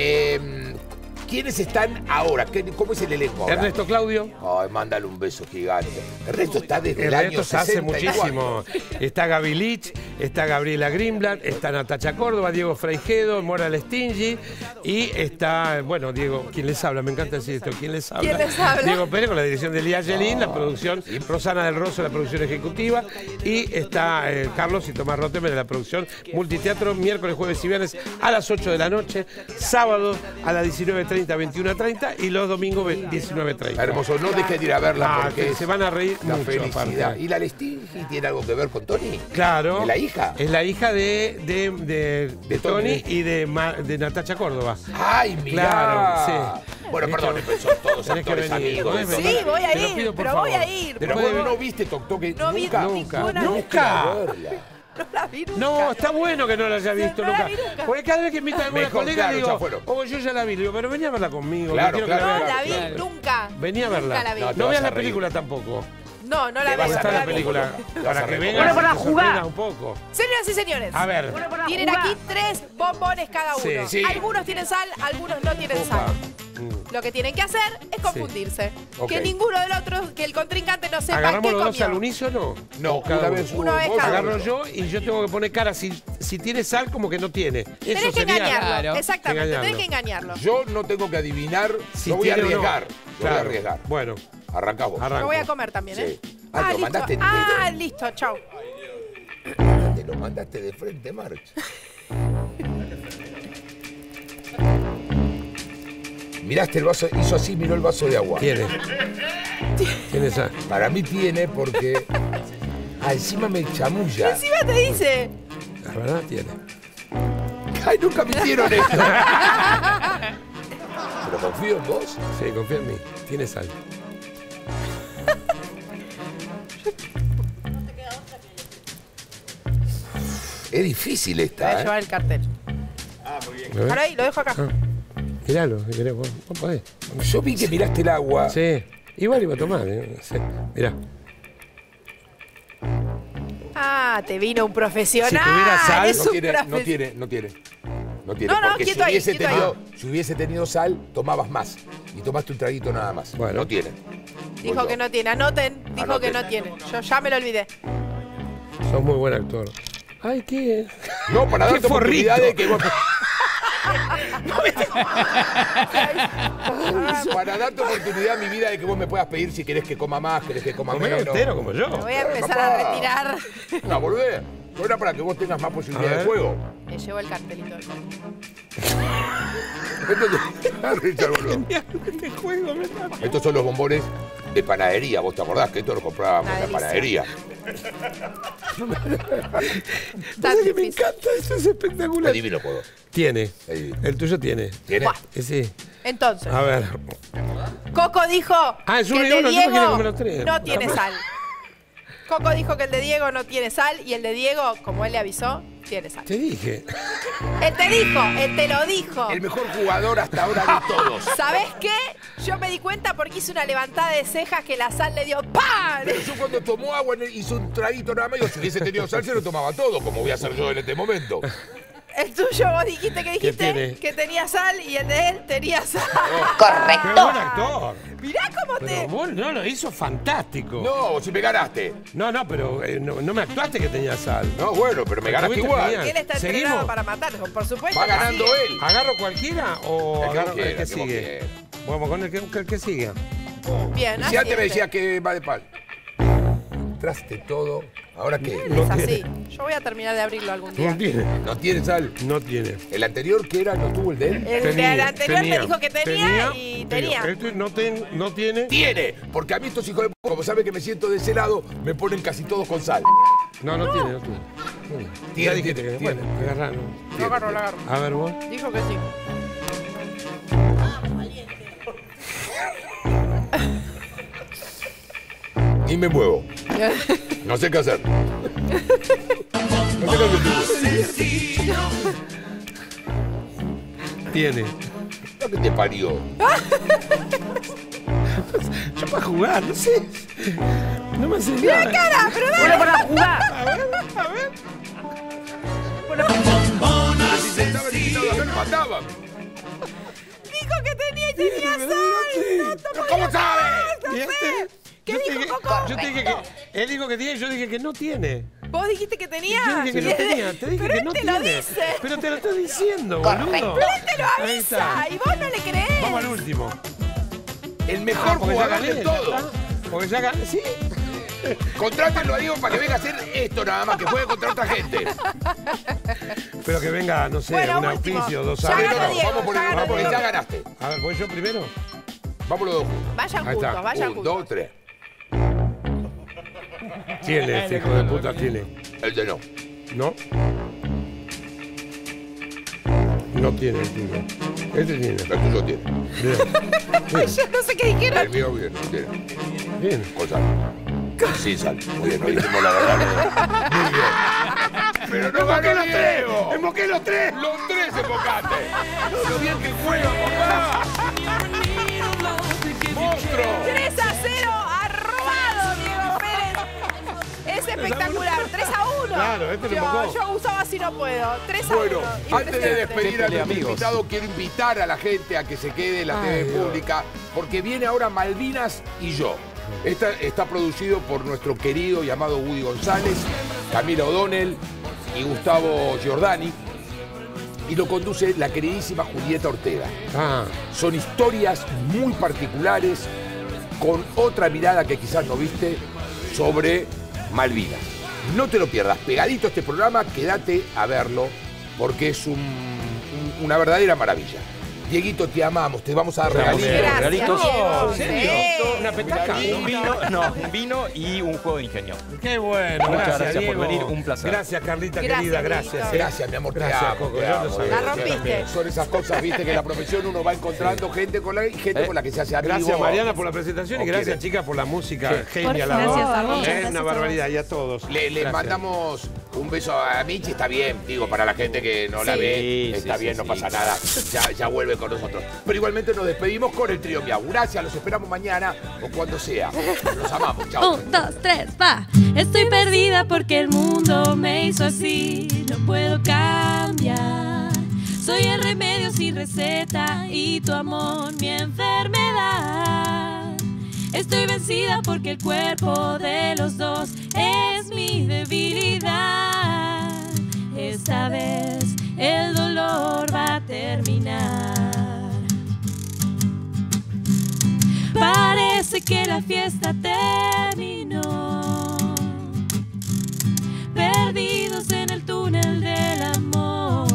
¿Quiénes están ahora? ¿Cómo es el elenco ahora? Ernesto Claudio. Ay, mándale un beso gigante. Ernesto está desde el año Ernesto se hace 64. muchísimo. Está Gaby Lich, está Gabriela Greenblatt, está Natacha Córdoba, Diego Freijedo, Mora Lestingi y está, bueno, Diego, ¿quién les habla? Me encanta decir esto, ¿quién les habla? ¿Quién les habla? Diego Pérez con la dirección de Lía Yelín, la producción, Rosana del Rosso, la producción ejecutiva y está Carlos y Tomás Rotemer en la producción multiteatro, miércoles, jueves y viernes a las 8 de la noche, sábado a las 19:30, 21:30 y los domingos 19:30. Hermoso, no dejes de ir a verla porque se van a reír la mucho, felicidad. aparte. ¿Y la Lestingi tiene algo que ver con Tony? Claro. ¿Es la hija? Es la hija de Tony y de Natacha Córdoba. ¡Ay, mirá! Claro, sí. Bueno, perdón, pero son todos Tenés que actores venir, amigos. ¿no? Sí, voy a Te lo ir, pido, por pero voy favor. a ir. Pero vos no viste Toc Toc No vi nunca. ninguna. Nunca. No la vi nunca. No, está bueno que no la haya visto No la nunca. vi nunca. Porque cada vez que invita a alguna Mejor, colega claro, ya digo, fueron. oh, yo ya la vi. Le digo, pero venía a verla conmigo. Claro, quiero que claro, la No veas. la vi claro. nunca. Vení a verla. Nunca la vi. No, te No vas veas a la reír. película tampoco. No, no la Te vi. vas a Está reír. la película. Te vas Para a que reír. vengas Bueno, y para te jugar. sorprendas un poco. Señoras y señores, A ver. tienen aquí 3 bombones cada uno. Sí. Sí. Algunos tienen sal, algunos no tienen sal. Lo que tienen que hacer es confundirse. Ok. Que ninguno del otro, que el contrincante no sepa ¿Agarramos qué los dos al comió. unísono? No, O cada una uno. vez Una vez vos, cada Agarro uno. yo y yo tengo que poner cara. Si tiene sal, como que no tiene. Eso Tenés que sería. engañarlo. Claro. Exactamente, Engañarlo. tenés que engañarlo. Yo no tengo que adivinar. Si Yo voy a tiene o no. arriesgar. Yo voy a Claro. arriesgar. Bueno, Arranca vos. arranco. Lo voy a comer también, ¿eh? Sí. Ah, ¿lo listo. mandaste en Ah, listo, chao. Te lo mandaste de frente, March. Miraste el vaso, hizo así, miró el vaso de agua. Tiene. Tiene sal. Para mí tiene porque... Ah, encima me chamulla. Encima te dice. La verdad tiene. Ay, nunca me hicieron esto. Pero confío en vos. Sí, confía en mí. Tiene sal. Es difícil Voy a esta, llevar el cartel. ¿Lo Ahora ahí, lo dejo acá. Miralo, si querés, vos podés. Yo vi que miraste el agua. Sí. Igual iba a tomar, Sí. Mirá. Ah, te vino un profesional. Si tuviera sal, es No un tiene, profe- no tiene, no tiene. No tiene, No, no, porque quieto ahí, quieto si hubiese tenido sal, tomabas más. Y tomaste un traguito nada más. Bueno. No tiene. Dijo que no tiene. Anoten. Dijo Anoten. que no tiene. Yo ya me lo olvidé. Sos muy buen actor. Ay, ¿qué? No, para Qué darte oportunidad forrito. de que vos... Para darte oportunidad, mi vida, de que vos me puedas pedir si querés que coma más, querés que coma Comelo menos. entero como yo. Me voy a empezar a retirar. Una boludez. No era para que vos tengas más A posibilidad de ver. juego. Me llevo el cartelito. Estos son los bombones de panadería. ¿Vos te acordás que esto lo comprábamos en la panadería? Me encanta, eso es espectacular. Adivino, puedo. Tiene. El tuyo tiene. ¿Tiene? Sí. Entonces, A ver. Coco dijo es que uno el y de uno, yo me quiero Diego comer los tres. no tiene sal. Coco dijo que el de Diego no tiene sal y el de Diego, como él le avisó, tiene sal. Te dije. Él te dijo, él te lo dijo. El mejor jugador hasta ahora de todos. ¿Sabés qué? Yo me di cuenta porque hice una levantada de cejas que la sal le dio ¡pam! Pero yo cuando tomó agua hizo un traguito nada más. Si hubiese tenido sal se lo tomaba todo, como voy a hacer yo en este momento. El tuyo, vos dijiste tiene? que tenía sal y el de él tenía sal. Correcto. Pero buen actor. Mirá cómo Pero vos no lo hizo fantástico. No, si me ganaste. No, pero no me actuaste que tenía sal. No, bueno, pero me ganaste igual. Él está entrenado para matar, por supuesto. Va ganando él. ¿Agarro cualquiera o El que agarro quiera, el que sigue? Vamos con el que sigue. Bien, Si antes me decías que va de pal. Traste todo. ¿Ahora qué? Es así. Yo voy a terminar de abrirlo algún día. ¿No tiene sal? No tiene. ¿El anterior qué era? ¿No tuvo el de él? El del anterior me dijo que tenía y tenía. Este no tiene. ¡Tiene! Porque a mí estos hijos de p***, como saben que me siento de ese lado, me ponen casi todos con sal. No tiene. Tiene, Ya dijiste que tiene. bueno, agarrá, ¿no? Lo agarro. A ver vos. Dijo que sí. Y me muevo. No sé qué hacer. No sé qué hacer. Tiene. Lo que te parió. Yo para jugar, no sé. No me hace nada. ¡Mira cara! ¡Pero dale! Bueno, para jugar. A ver. Si se estaba eliminado acá, me mataban. Dijo que tenía y tenía sal. ¿Pero cómo sabes? No sé. ¿Qué dijo Coco? Yo te dije que él dijo que tiene y yo dije que no tiene. ¿Vos dijiste que tenía? Yo dije que no tenía, te dije pero que él no te tiene. lo dice. Pero te lo estoy diciendo, boludo. Pero él te lo Ahí está. avisa y vos no le creés. Vamos al último. El mejor porque ya jugador gané, de ya todos. está. Porque ya gané, sí. Contrátenlo a Diego para que venga a hacer esto nada más, que juegue contra otra gente. Pero que venga, no sé, Bueno, un último. auspicio, 2 Ya años. ganó Diego, Vamos por ya el ganó porque Diego. ya ganaste. A ver, ¿voy yo primero? Vamos los dos juntos. Vayan Ahí está. juntos, vayan 1, juntos. 2, 3. Tiene, este hijo de puta tiene. El de no. ¿No? No tiene el tuyo. Este tiene. El tuyo tiene. Bien. Yo no sé qué dijeron. El mío bien, tiene. Bien. Con sal. Sin sal. Muy bien, no dijimos la verdad. Muy bien. Pero no ganó los tres. ¡Emboqué los tres! Los tres embocaste. Lo bien que juega, papá. ¡Monstruo! 3-0, arrobado Diego Pérez. Es espectacular, 3-1. Claro, este lo embocó. Yo usaba así no puedo. 3-1. Bueno, antes de despedir a Qué nuestro amigos. invitado, quiero invitar a la gente a que se quede en la TV pública, porque viene ahora Malvinas y yo. Está producido por nuestro querido y amado Woody González, Camila O'Donnell y Gustavo Giordani, y lo conduce la queridísima Julieta Ortega. Son historias muy particulares, con otra mirada que quizás no viste sobre Malvinas. No te lo pierdas, pegadito a este programa, quédate a verlo, porque es una verdadera maravilla. Dieguito, te amamos, te vamos a dar regalitos. Regalitos. Diego. ¿En serio? ¿Una petaca? Un vino y un juego de ingenio. Qué bueno. Muchas gracias por Diego. venir, un placer. Gracias, Carlita, Gracias, querida, Dieguito. gracias. Gracias, mi amor, te Gracias, amo, Coco, te yo amo, lo sabía. La rompiste. Son esas cosas, viste, que en la profesión uno va encontrando gente con la que se hace amigo. Gracias, Mariana, por la presentación y ¿O gracias, quiere? chicas, por la música. Sí. Genial. Gracias a vos. Es una barbaridad, y a todos. Le Gracias. mandamos un beso a Michi, está bien, digo, para la gente que no la Sí. ve, está Sí, bien, sí, no sí. pasa nada, ya vuelve con nosotros. Pero igualmente nos despedimos con el trío Miau. Gracias, los esperamos mañana o cuando sea. Los amamos, chao. 1, 2, 3, va. Estoy perdida porque el mundo me hizo así. No puedo cambiar. Soy el remedio sin receta y tu amor mi enfermedad. Estoy vencida porque el cuerpo de los dos es mi debilidad. Esta vez el dolor va a terminar. Parece que la fiesta terminó, perdidos en el túnel del amor.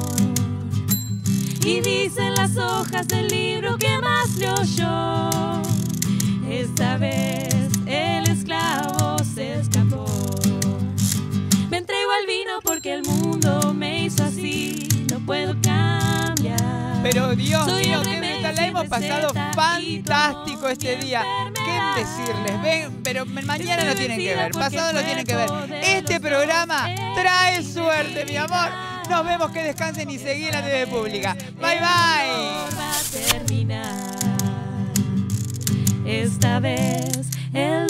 Y dicen las hojas del libro que más leo yo, esta vez porque el mundo me hizo así, no puedo cambiar. Pero Dios mío, qué brutal, la hemos pasado fantástico este día. ¿Qué decirles? Ven, pero mañana lo tienen que ver, pasado lo tienen que ver. Este programa trae suerte, mi amor. Nos vemos, que descansen y seguí en la TV pública. Bye, bye. Va a terminar. Esta vez el